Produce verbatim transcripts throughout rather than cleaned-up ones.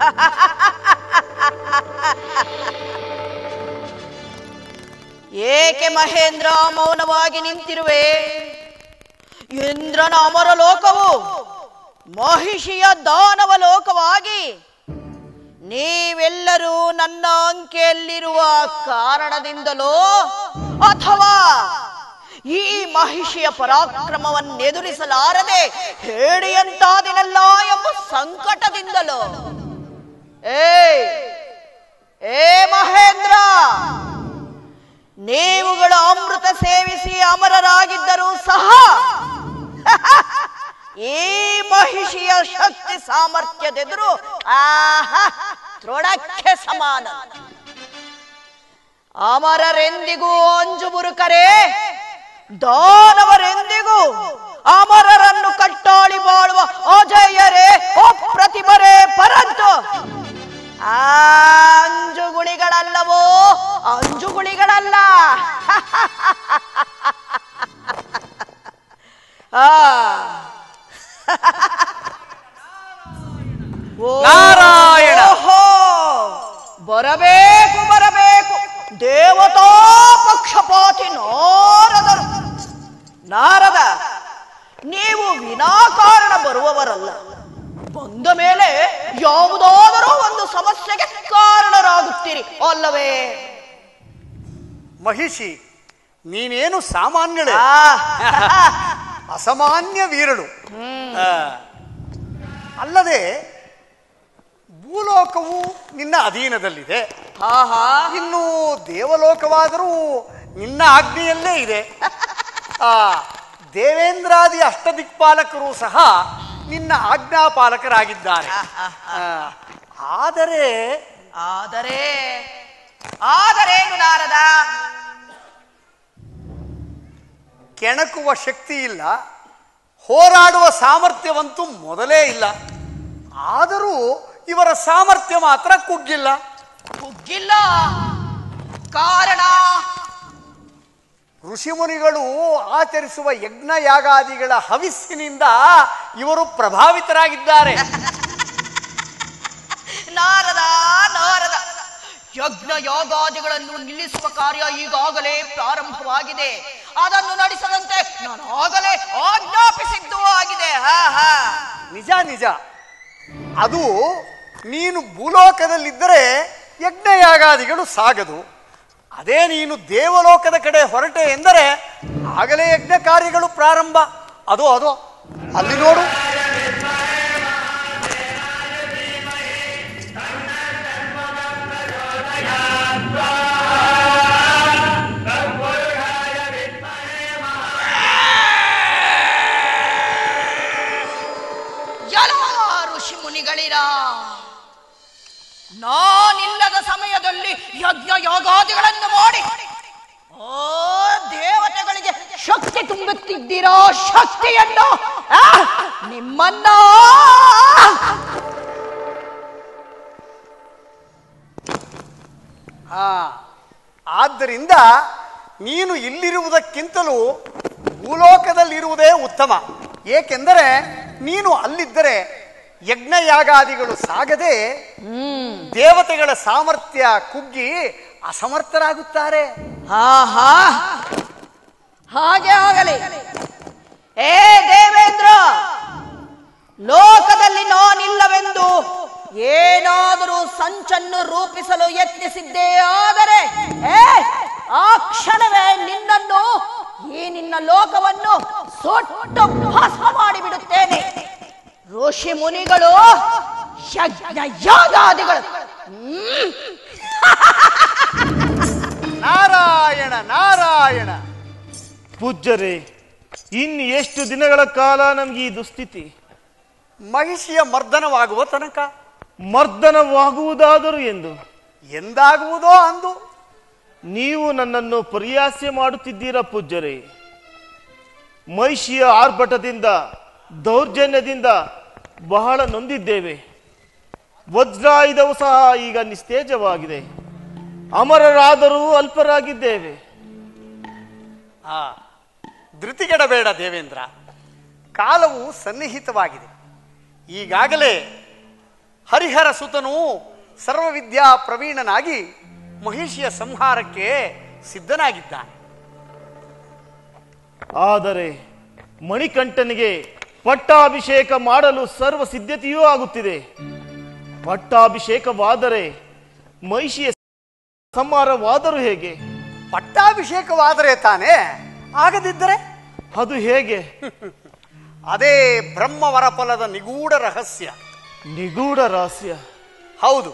ಏಕೆ ಮಹೇಂದ್ರ ಮೌನವಾಗಿ ನಿಂತಿರುವೆ? ಇಂದ್ರನ ಅಮರ ಲೋಕವು ಮಹಿಷಿಯ ದಾನವ ಲೋಕವಾಗಿ ನೀವೆಲ್ಲರೂ ನನ್ನ ಅಂಕೆಯಲ್ಲಿರುವ ಕಾರಣದಿಂದಲೋ ಅಥವಾ ಈ ಮಹಿಷಿಯ ಪರಾಕ್ರಮವನ್ನೆದುರಿಸಲಾರದೆ ಹೇಡಿಯಂತಾದಿನಲ್ಲ ಎಂಬ ಸಂಕಟದಿಂದಲೋ? ಏ ಏ ಮಹೇಂದ್ರ, ನೀವುಗಳು ಅಮೃತ ಸೇವಿಸಿ ಅಮರರಾಗಿದ್ದರೂ ಸಹ ಈ ಮಹಿಷಿಯ ಶಕ್ತಿ ಸಾಮರ್ಥ್ಯದೆದುರು ಆಹಾ ತೃಣಕ್ಕೆ ಸಮಾನ. ಅಮರರೆಂದಿಗೂ ಅಂಜು ಬುರುಕರೆ, ದಾನವರೆಂದಿಗೂ ಅಮರರನ್ನು ಕಟ್ಟಾಳಿ ಬಾಳುವ ಅಜಯರೇ ಅಪ್ರತಿಮರೇ. ಪರಂತು ಆ ಅಂಜುಗುಳಿಗಳಲ್ಲವೋ ಅಂಜುಗುಳಿಗಳಲ್ಲ. ಆ ನಾರಾಯಣ, ಬರಬೇಕು ಬರಬೇಕು ದೇವತಾ ಪಕ್ಷಪಾತಿ ನಾರದರು. ನಾರದ, ನೀವು ವಿನಾಕಾರಣ ಬರುವವರಲ್ಲ. ಬಂದ ಮೇಲೆ ಯಾವುದಾದರೂ ಒಂದು ಸಮಸ್ಯೆಗೆ ಕಾರಣರಾಗುತ್ತೀರಿ ಅಲ್ಲವೇ? ಮಹಿಷಿ, ನೀನೇನು ಸಾಮಾನ್ಯಳೆ, ಅಸಾಮಾನ್ಯ ವೀರಳು. ಅಲ್ಲದೆ ಭೂಲೋಕವು ನಿನ್ನ ಅಧೀನದಲ್ಲಿದೆ, ಇನ್ನು ದೇವಲೋಕವಾದರೂ ನಿನ್ನ ಆಜ್ಞೆಯಲ್ಲೇ ಇದೆ. ಆ ದೇವೇಂದ್ರಾದಿ ಅಷ್ಟದಿಕ್ಪಾಲಕರು ಸಹ ನಿನ್ನ ಆಜ್ಞಾಪಾಲಕರಾಗಿದ್ದಾರೆ. ಆದರೆ ಆದರೆ ಆದರೇನು ನಾರದ? ಕೆಣಕುವ ಶಕ್ತಿ ಇಲ್ಲ, ಹೋರಾಡುವ ಸಾಮರ್ಥ್ಯವಂತೂ ಮೊದಲೇ ಇಲ್ಲ. ಆದರೂ ಇವರ ಸಾಮರ್ಥ್ಯ ಮಾತ್ರ ಕುಗ್ಗಿಲ್ಲ. ಕುಗ್ಗಿಲ್ಲ ಕಾರಣ? ಋಷಿಮುನಿಗಳು ಆಚರಿಸುವ ಯಜ್ಞ ಯಾಗಾದಿಗಳ ಹವಿಸ್ಸಿನಿಂದ ಇವರು ಪ್ರಭಾವಿತರಾಗಿದ್ದಾರೆ. ನಾರದ ನಾರದ ಯಜ್ಞ ಯಾಗಾದಿಗಳನ್ನು ನಿಲ್ಲಿಸುವ ಕಾರ್ಯ ಈಗಾಗಲೇ ಪ್ರಾರಂಭವಾಗಿದೆ. ಅದನ್ನು ನಡೆಸದಂತೆ ನಾನು ಆಗಲೇ ಆಜ್ಞಾಪಿಸಿದ್ದೂ ಆಗಿದೆ. ಹಾ ಹಾ ನಿಜ ನಿಜ. ಅದು ನೀನು ಭೂಲೋಕದಲ್ಲಿದ್ದರೆ ಯಜ್ಞ ಯಾಗಾದಿಗಳು ಸಾಗದು. ಅದೇ ನೀನು ದೇವಲೋಕದ ಕಡೆ ಹೊರಟೆ ಎಂದರೆ ಆಗಲೇ ಯಜ್ಞ ಕಾರ್ಯಗಳು ಪ್ರಾರಂಭ. ಅದು ಅದು ಅಲ್ಲಿ ನೋಡು. ಋಷಿ ಮುನಿಗಳಿರ, ನಾನಿಲ್ಲದ ಸಮಯದಲ್ಲಿ ಯಜ್ಞ ಯಾಗಾದಿಗಳನ್ನು ಮಾಡಿ ಓ ದೇವತೆಗಳಿಗೆ ಶಕ್ತಿ ತುಂಬುತ್ತಿದ್ದೀರಾ? ಶಕ್ತಿಯನ್ನು ನಿಮ್ಮನ್ನ ಹಾ ಆದ್ದರಿಂದ ನೀನು ಇಲ್ಲಿರುವುದಕ್ಕಿಂತಲೂ ಭೂಲೋಕದಲ್ಲಿರುವುದೇ ಉತ್ತಮ. ಏಕೆಂದರೆ ನೀನು ಅಲ್ಲಿದ್ದರೆ ಯಜ್ಞ ಯಾಗಾದಿಗಳು ಸಾಗದೆ ದೇವತೆಗಳ ಸಾಮರ್ಥ್ಯ ಕುಗ್ಗಿ ಅಸಮರ್ಥರಾಗುತ್ತಾರೆ. ಹಾ ಹಾ ಹಾಗೆ ಆಗಲಿ. ಏ ದೇವೇಂದ್ರ, ಲೋಕದಲ್ಲಿ ನಾನಿಲ್ಲವೆಂದು ಏನಾದರೂ ಸಂಚನ್ನು ರೂಪಿಸಲು ಯತ್ನಿಸಿದ್ದೇ ಆದರೆ ಆ ಕ್ಷಣವೇ ನಿನ್ನನ್ನು, ಈ ನಿನ್ನ ಲೋಕವನ್ನು ಸುಟ್ಟು ಭಸ್ಮ ಮಾಡಿಬಿಡುತ್ತೇನೆ. ಋಷಿ ಮುನಿಗಳು ಯಜ್ಞ ಯಾಗಾದಿಗಳು. ನಾರಾಯಣ ನಾರಾಯಣ. ಪೂಜ್ಯರೇ, ಇನ್ನು ಎಷ್ಟು ದಿನಗಳ ಕಾಲ ನಮ್ಗೆ ಈ ದುಸ್ಥಿತಿ? ಮಹಿಷಿಯ ಮರ್ದನವಾಗುವ ತನಕ. ಮರ್ದನವಾಗುವುದಾದರೂ ಎಂದು? ಎಂದಾಗುವುದೋ ಅಂದು. ನೀವು ನನ್ನನ್ನು ಪರಿಹಾಸ್ಯ ಮಾಡುತ್ತಿದ್ದೀರಾ ಪೂಜ್ಯರೇ. ಮಹಿಷಿಯ ಆರ್ಭಟದಿಂದ, ದೌರ್ಜನ್ಯದಿಂದ ಬಹಳ ನೊಂದಿದ್ದೇವೆ. ವಜ್ರಾಯುಧವು ಸಹ ಈಗ ನಿಸ್ತೇಜವಾಗಿದೆ. ಅಮರರಾದರೂ ಅಲ್ಪರಾಗಿದ್ದೇವೆ. ಆ ಧೃತಿಗೆಡಬೇಡ ದೇವೇಂದ್ರ, ಕಾಲವು ಸನ್ನಿಹಿತವಾಗಿದೆ. ಈಗಾಗಲೇ ಹರಿಹರ ಸುತನು ಸರ್ವವಿದ್ಯಾ ಪ್ರವೀಣನಾಗಿ ಮಹಿಷಿಯ ಸಂಹಾರಕ್ಕೆ ಸಿದ್ಧನಾಗಿದ್ದಾನೆ. ಆದರೆ ಮಣಿಕಂಠನಿಗೆ ಪಟ್ಟಾಭಿಷೇಕ ಮಾಡಲು ಸರ್ವ ಸಿದ್ಧತೆಯೂ ಆಗುತ್ತಿದೆ. ಪಟ್ಟಾಭಿಷೇಕವಾದರೆ ಮಹಿಷಿಯ ಸಂಹಾರವಾದರೂ ಹೇಗೆ? ಪಟ್ಟಾಭಿಷೇಕವಾದರೆ ತಾನೇ, ಆಗದಿದ್ದರೆ ಅದು ಹೇಗೆ? ಅದೇ ಬ್ರಹ್ಮವರ ಫಲದ ನಿಗೂಢ ರಹಸ್ಯ. ನಿಗೂಢ ರಹಸ್ಯ? ಹೌದು.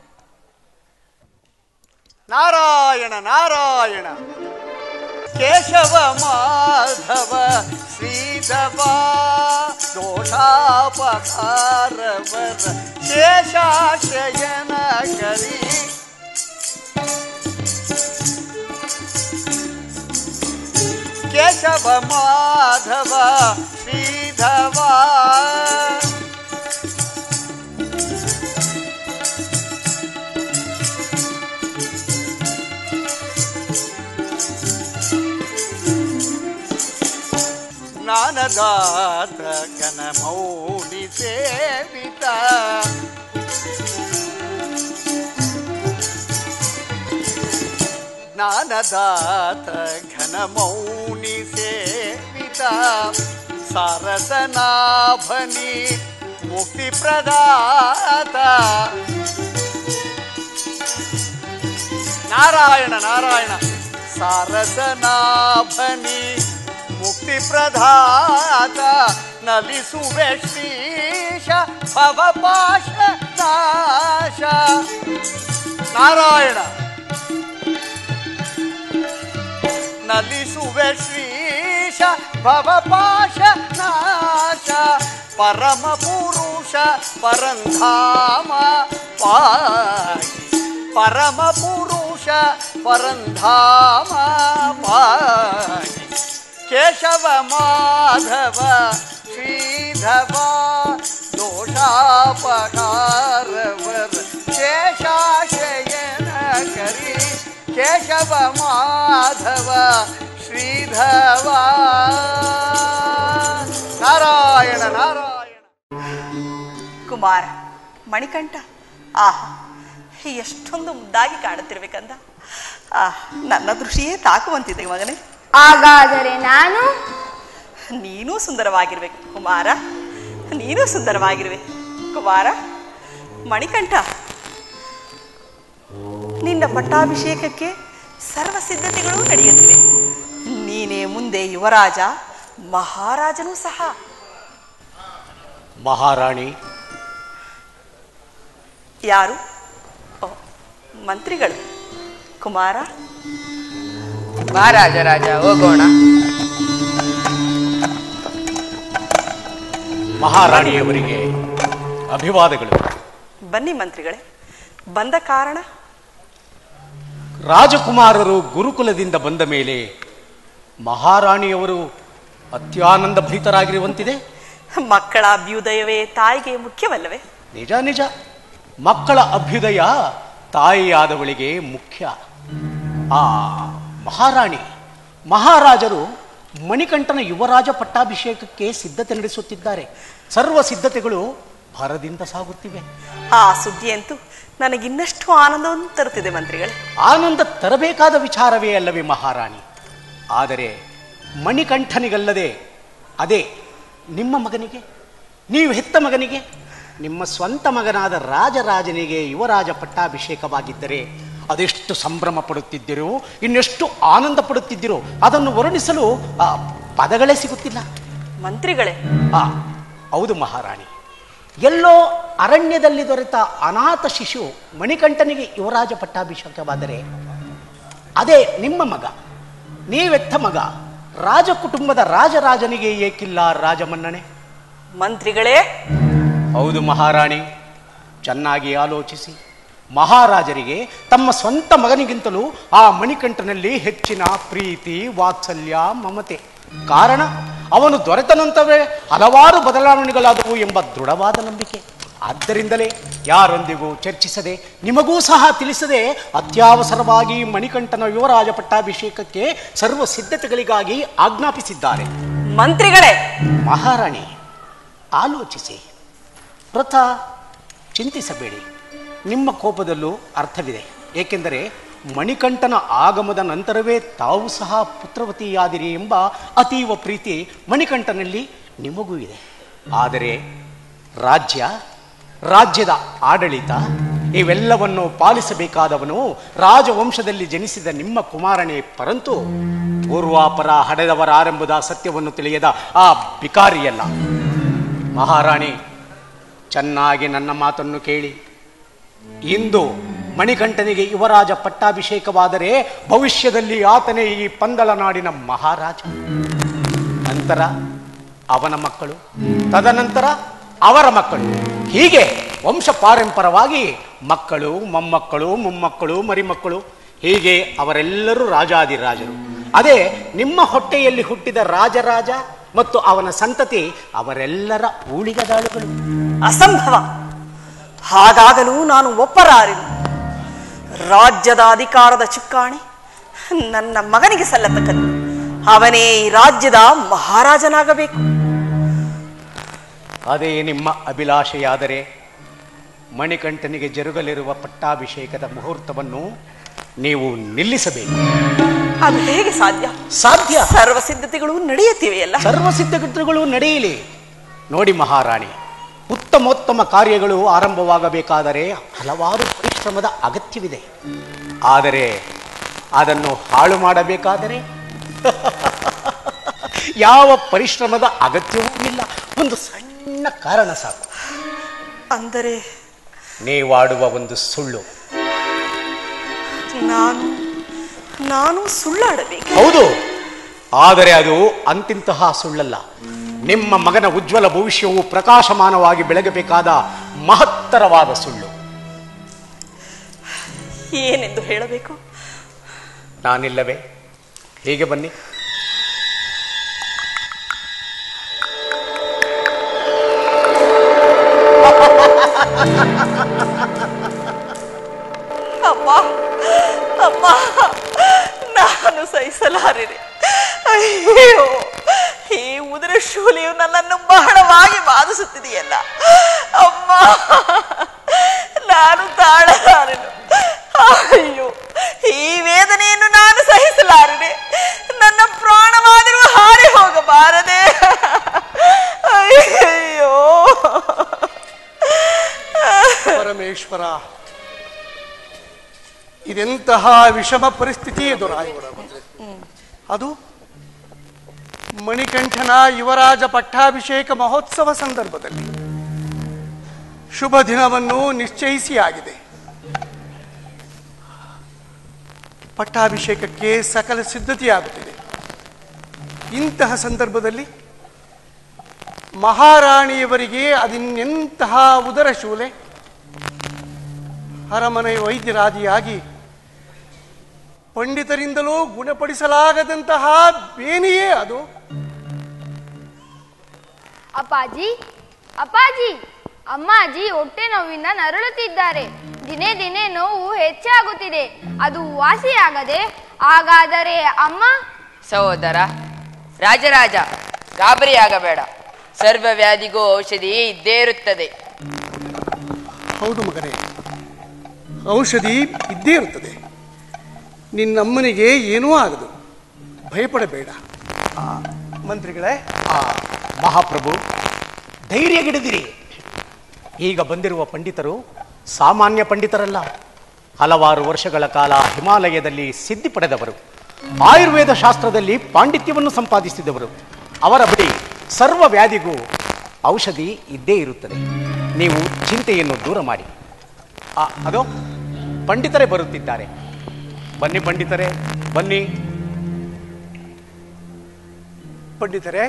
ನಾರಾಯಣ ನಾರಾಯಣ ಕೇಶವ ಮಾಧವ ಶ್ರೀಧವ ದೋಷಾಪಹಾರವರ ಶೇಷಾಶಯನ ಕರಿ ಕೇಶವ ಮಾಧವ ಶ್ರೀಧವ ಜ್ಞಾನದಾತ ಘನ ಮೌನಿ ಸೇವಿತ ಜ್ಞಾನದಾತ ಘನ ಮೌನಿ ಸೇವಿತ ಸಾರಸನಾಭನಿ ಮುಕ್ತಿ ಪ್ರದಾತ. ನಾರಾಯಣ ನಾರಾಯಣ ಸಾರಸನಾಭನಿ ಮುಕ್ತಿ ಪ್ರದಾತ ನಲಿಸುವೆ ಶ್ರೀಶ ಭವಪಾಶ ನಾಶ. ನಾರಾಯಣ ನಲಿಸುವೆ ಶ್ರೀಶ ಭವಪಾಶ ನಾಶ ಪರಮ ಪುರುಷ ಪರಂಧಾಮ ಪಾಹಿ ಪರಮ ಪುರುಷ ಪರಂಧಾಮ ಪಾಹಿ ಕೇಶವ ಮಾಧವ ಶ್ರೀಧವ ದೋಷಾಪಹಾರವರ ಶೇಷಾಶಯನ ಕರಿ ಕೇಶವ ಮಾಧವ ಶ್ರೀಧವ. ನಾರಾಯಣ ನಾರಾಯಣ. ಕುಮಾರ ಮಣಿಕಂಠ, ಆಹಾ ಎಷ್ಟೊಂದು ಮುದ್ದಾಗಿ ಕಾಣುತ್ತಿರ್ಬೇಕಂದ. ಆ ನನ್ನ ದೃಷ್ಟಿಯೇ ತಾಕುವಂತಿದೆ ಮಗನೇ. ಹಾಗಾದರೆ ನಾನು ನೀನೂ ಸುಂದರವಾಗಿರ್ಬೇಕು ಕುಮಾರ, ನೀನೂ ಸುಂದರವಾಗಿರುವೆ ಕುಮಾರ. ಮಣಿಕಂಠ, ನಿನ್ನ ಪಟ್ಟಾಭಿಷೇಕಕ್ಕೆ ಸರ್ವ ಸಿದ್ಧತೆಗಳು ನಡೆಯುತ್ತಿವೆ. ನೀನೇ ಮುಂದೆ ಯುವರಾಜ, ಮಹಾರಾಜನೂ ಸಹ. ಮಹಾರಾಣಿ ಯಾರು? ಓ, ಮಂತ್ರಿಗಳು. ಕುಮಾರ ಮಹಾರಾಜ ರಾಜ ಹೋಗೋಣ. ಮಹಾರಾಣಿಯವರಿಗೆ ಅಭಿವಾದಗಳು. ಬನ್ನಿ ಮಂತ್ರಿಗಳೇ. ಬಂದ ಕಾರಣ? ರಾಜಕುಮಾರರು ಗುರುಕುಲದಿಂದ ಬಂದ ಮೇಲೆ ಮಹಾರಾಣಿಯವರು ಅತ್ಯಾನಂದ ಭರಿತರಾಗಿರುವಂತಿದೆ. ಮಕ್ಕಳ ಅಭ್ಯುದಯವೇ ತಾಯಿಗೆ ಮುಖ್ಯವಲ್ಲವೇ? ನಿಜ ನಿಜ, ಮಕ್ಕಳ ಅಭ್ಯುದಯ ತಾಯಿಯಾದವಳಿಗೆ ಮುಖ್ಯ. ಆ ಮಹಾರಾಣಿ ಮಹಾರಾಜರು ಮಣಿಕಂಠನ ಯುವರಾಜ ಪಟ್ಟಾಭಿಷೇಕಕ್ಕೆ ಸಿದ್ಧತೆ ನಡೆಸುತ್ತಿದ್ದಾರೆ. ಸರ್ವ ಸಿದ್ಧತೆಗಳು ಭರದಿಂದ ಸಾಗುತ್ತಿವೆ. ಆ ಸುದ್ದಿಯಂತೂ ನನಗಿನ್ನಷ್ಟು ಆನಂದವನ್ನು ತರುತ್ತಿದೆ ಮಂತ್ರಿಗಳೇ. ಆನಂದ ತರಬೇಕಾದ ವಿಚಾರವೇ ಅಲ್ಲವೇ ಮಹಾರಾಣಿ? ಆದರೆ ಮಣಿಕಂಠನಿಗಲ್ಲದೆ ಅದೇ ನಿಮ್ಮ ಮಗನಿಗೆ, ನೀವು ಹೆತ್ತ ಮಗನಿಗೆ, ನಿಮ್ಮ ಸ್ವಂತ ಮಗನಾದ ರಾಜರಾಜನಿಗೆ ಯುವರಾಜ ಪಟ್ಟಾಭಿಷೇಕವಾಗಿದ್ದರೆ ಅದೆಷ್ಟು ಸಂಭ್ರಮ ಪಡುತ್ತಿದ್ದಿರೋ, ಇನ್ನೆಷ್ಟು ಆನಂದ ಪಡುತ್ತಿದ್ದಿರೋ ಅದನ್ನು ವರ್ಣಿಸಲು ಪದಗಳೇ ಸಿಗುತ್ತಿಲ್ಲ ಮಂತ್ರಿಗಳೇ. ಆ ಹೌದು ಮಹಾರಾಣಿ, ಎಲ್ಲೋ ಅರಣ್ಯದಲ್ಲಿ ದೊರೆತ ಅನಾಥ ಶಿಶು ಮಣಿಕಂಠನಿಗೆ ಯುವರಾಜ ಪಟ್ಟಾಭಿಷೇಕವಾದರೆ ಅದೇ ನಿಮ್ಮ ಮಗ, ನೀವೆತ್ತ ಮಗ ರಾಜ ಕುಟುಂಬದ ರಾಜರಾಜನಿಗೆ ಏಕಿಲ್ಲ ರಾಜಮನ್ನಣೆ? ಮಂತ್ರಿಗಳೇ. ಹೌದು ಮಹಾರಾಣಿ, ಚೆನ್ನಾಗಿ ಆಲೋಚಿಸಿ. ಮಹಾರಾಜರಿಗೆ ತಮ್ಮ ಸ್ವಂತ ಮಗನಿಗಿಂತಲೂ ಆ ಮಣಿಕಂಠನಲ್ಲಿ ಹೆಚ್ಚಿನ ಪ್ರೀತಿ, ವಾತ್ಸಲ್ಯ, ಮಮತೆ. ಕಾರಣ ಅವನು ದೊರೆತ ನಂತರವೇ ಹಲವಾರು ಬದಲಾವಣೆಗಳಾದವು ಎಂಬ ದೃಢವಾದ ನಂಬಿಕೆ. ಆದ್ದರಿಂದಲೇ ಯಾರೊಂದಿಗೂ ಚರ್ಚಿಸದೆ, ನಿಮಗೂ ಸಹ ತಿಳಿಸದೆ ಅತ್ಯವಸರವಾಗಿ ಮಣಿಕಂಠನ ಯುವರಾಜ ಪಟ್ಟಾಭಿಷೇಕಕ್ಕೆ ಸರ್ವ ಸಿದ್ಧತೆಗಳಿಗಾಗಿ ಆಜ್ಞಾಪಿಸಿದ್ದಾರೆ. ಮಂತ್ರಿಗಳೇ. ಮಹಾರಾಣಿ ಆಲೋಚಿಸಿ. ವ್ರತ ಚಿಂತಿಸಬೇಡಿ. ನಿಮ್ಮ ಕೋಪದಲ್ಲೂ ಅರ್ಥವಿದೆ. ಏಕೆಂದರೆ ಮಣಿಕಂಠನ ಆಗಮದ ನಂತರವೇ ತಾವು ಸಹ ಪುತ್ರವತಿಯಾದಿರಿ ಎಂಬ ಅತೀವ ಪ್ರೀತಿ ಮಣಿಕಂಠನಲ್ಲಿ ನಿಮಗೂ ಇದೆ. ಆದರೆ ರಾಜ್ಯ, ರಾಜ್ಯದ ಆಡಳಿತ ಇವೆಲ್ಲವನ್ನು ಪಾಲಿಸಬೇಕಾದವನು ರಾಜವಂಶದಲ್ಲಿ ಜನಿಸಿದ ನಿಮ್ಮ ಕುಮಾರನೇ. ಪರಂತು ಪೂರ್ವಾಪರ ಹಡೆದವರಾರೆಂಬುದ ಸತ್ಯವನ್ನು ತಿಳಿಯದ ಆ ಬಿಕಾರಿಯಲ್ಲ. ಮಹಾರಾಣಿ, ಚೆನ್ನಾಗಿ ನನ್ನ ಮಾತನ್ನು ಕೇಳಿ. ಇಂದು ಮಣಿಕಂಠನಿಗೆ ಯುವರಾಜ ಪಟ್ಟಾಭಿಷೇಕವಾದರೆ ಭವಿಷ್ಯದಲ್ಲಿ ಆತನೇ ಈ ಪಂದಳ ನಾಡಿನ ಮಹಾರಾಜ. ನಂತರ ಅವನ ಮಕ್ಕಳು, ತದನಂತರ ಅವರ ಮಕ್ಕಳು, ಹೀಗೆ ವಂಶ ಪಾರಂಪರವಾಗಿ ಮಕ್ಕಳು, ಮೊಮ್ಮಕ್ಕಳು, ಮೊಮ್ಮಕ್ಕಳು, ಮರಿಮಕ್ಕಳು, ಹೀಗೆ ಅವರೆಲ್ಲರೂ ರಾಜಾದಿರಾಜರು. ಅದೇ ನಿಮ್ಮ ಹೊಟ್ಟೆಯಲ್ಲಿ ಹುಟ್ಟಿದ ರಾಜರಾಜ ಮತ್ತು ಅವನ ಸಂತತಿ ಅವರೆಲ್ಲರ ಊಳಿಗದಾಳುಗಳು. ಅಸಂಭವ. ಹಾಗಾಗಲೂ ನಾನು ಒಪ್ಪರಾರೆನು. ರಾಜ್ಯದ ಅಧಿಕಾರದ ಚುಕ್ಕಾಣಿ ನನ್ನ ಮಗನಿಗೆ ಸಲ್ಲತಕ್ಕದ್ದು. ಅವನೇ ಈ ರಾಜ್ಯದ ಮಹಾರಾಜನಾಗಬೇಕು. ಅದೇ ನಿಮ್ಮ ಅಭಿಲಾಷೆಯಾದರೆ ಮಣಿಕಂಠನಿಗೆ ಜರುಗಲಿರುವ ಪಟ್ಟಾಭಿಷೇಕದ ಮುಹೂರ್ತವನ್ನು ನೀವು ನಿಲ್ಲಿಸಬೇಕು. ಅದು ಹೇಗೆ ಸಾಧ್ಯ? ಸಾಧ್ಯ. ಸರ್ವ ಸಿದ್ಧತೆಗಳು ನಡೆಯುತ್ತಿವೆಯಲ್ಲ. ಸರ್ವ ಸಿದ್ಧತೆಗಳು ನಡೆಯಲಿ. ನೋಡಿ ಮಹಾರಾಣಿ, ಉತ್ತಮೋತ್ತಮ ಕಾರ್ಯಗಳು ಆರಂಭವಾಗಬೇಕಾದರೆ ಹಲವಾರು ಪರಿಶ್ರಮದ ಅಗತ್ಯವಿದೆ. ಆದರೆ ಅದನ್ನು ಹಾಳು ಮಾಡಬೇಕಾದರೆ ಯಾವ ಪರಿಶ್ರಮದ ಅಗತ್ಯವೂ ಇಲ್ಲ. ಒಂದು ಸಣ್ಣ ಕಾರಣ ಸಾಕು. ಅಂದರೆ ನೀವಾಡುವ ಒಂದು ಸುಳ್ಳು. ನಾನು ನಾನು ಸುಳ್ಳಾಡಬೇಕು? ಹೌದು, ಆದರೆ ಅದು ಅಂತಿಂತಹ ಸುಳ್ಳಲ್ಲ. ನಿಮ್ಮ ಮಗನ ಉಜ್ವಲ ಭವಿಷ್ಯವು ಪ್ರಕಾಶಮಾನವಾಗಿ ಬೆಳಗಬೇಕಾದ ಮಹತ್ತರವಾದ ಸುಳ್ಳು. ಏನೆಂದು ಹೇಳಬೇಕು? ನಾನಿಲ್ಲವೇ? ಹೀಗೆ ಬನ್ನಿ. ಅಮ್ಮ, ಅಮ್ಮ, ನಾನು ಸಹಿಸಲಾರೆನೆ. ಅಯ್ಯೋ, ಈ ಉದರ ಶೂಲಿಯು ನನ್ನನ್ನು ಬಹಳವಾಗಿ ಬಾಧಿಸುತ್ತಿದೆಯಲ್ಲ. ಅಮ್ಮ, ನಾನು ತಾಳಲಾರೆನು. ಅಯ್ಯೋ, ಈ ವೇದನೆಯನ್ನು ನಾನು ಸಹಿಸಲಾರೆನೆ. ನನ್ನ ಪ್ರಾಣವಾದರೂ ಹಾರಿ ಹೋಗಬಾರದೆ. ಅಯ್ಯೋ ಪರಮೇಶ್ವರ, ಇದೆಂತಹ ವಿಷಮ ಪರಿಸ್ಥಿತಿ ಎದುರಾಯಿತು. ಅದು ಮಣಿಕಂಠನ ಯುವರಾಜ ಪಟ್ಟಾಭಿಷೇಕ ಮಹೋತ್ಸವ ಸಂದರ್ಭದಲ್ಲಿ ಶುಭ ದಿನವನ್ನು ನಿಶ್ಚಯಿಸಿ ಆಗಿದೆ. ಪಟ್ಟಾಭಿಷೇಕಕ್ಕೆ ಸಕಲ ಸಿದ್ಧತೆಯಾಗುತ್ತಿದೆ. ಇಂತಹ ಸಂದರ್ಭದಲ್ಲಿ ಮಹಾರಾಣಿಯವರಿಗೆ ಅದಿನ್ನೆಂತಹ ಉದರ ಶೂಲೆ. ಅರಮನೆ ವೈದ್ಯರಾದಿಯಾಗಿ ಪಂಡಿತರಿಂದಲೂ ಗುಣಪಡಿಸಲಾಗದಂತಹ ಬೇನೆಯೇ ಅದು. ಅಪ್ಪಾಜಿ, ಅಪ್ಪಾಜಿ, ಅಮ್ಮಾಜಿ ಹೊಟ್ಟೆ ನೋವಿಂದ ನರಳುತ್ತಿದ್ದಾರೆ. ದಿನೇ ದಿನೇ ನೋವು ಹೆಚ್ಚಾಗುತ್ತಿದೆ. ಅದು ವಾಸಿಯಾಗದೆ ಹಾಗಾದರೆ ಅಮ್ಮ? ಸಹೋದರ ರಾಜರಾಜ, ಗಾಬರಿಯಾಗಬೇಡ. ಸರ್ವ ವ್ಯಾಧಿಗೂ ಔಷಧಿ ಇದ್ದೇ ಇರುತ್ತದೆ. ಹೌದು ಮಗನೇ, ಔಷಧಿ ಇದ್ದೇ ಇರುತ್ತದೆ. ನಿನ್ನಮ್ಮನಿಗೆ ಏನೂ ಆಗದು, ಭಯಪಡಬೇಡ. ಮಂತ್ರಿಗಳೇ, ಮಹಾಪ್ರಭು, ಧೈರ್ಯಗಿಡದಿರಿ. ಈಗ ಬಂದಿರುವ ಪಂಡಿತರು ಸಾಮಾನ್ಯ ಪಂಡಿತರಲ್ಲ. ಹಲವಾರು ವರ್ಷಗಳ ಕಾಲ ಹಿಮಾಲಯದಲ್ಲಿ ಸಿದ್ಧಿ ಪಡೆದವರು, ಆಯುರ್ವೇದ ಶಾಸ್ತ್ರದಲ್ಲಿ ಪಾಂಡಿತ್ಯವನ್ನು ಸಂಪಾದಿಸಿದವರು. ಅವರ ಬಳಿ ಸರ್ವ ವ್ಯಾಧಿಗೂ ಔಷಧಿ ಇದ್ದೇ ಇರುತ್ತದೆ. ನೀವು ಚಿಂತೆಯನ್ನು ದೂರ ಮಾಡಿ. ಅದೋ ಪಂಡಿತರೇ ಬರುತ್ತಿದ್ದಾರೆ. ಬನ್ನಿ ಪಂಡಿತರೇ, ಬನ್ನಿ. ಪಂಡಿತರೇ,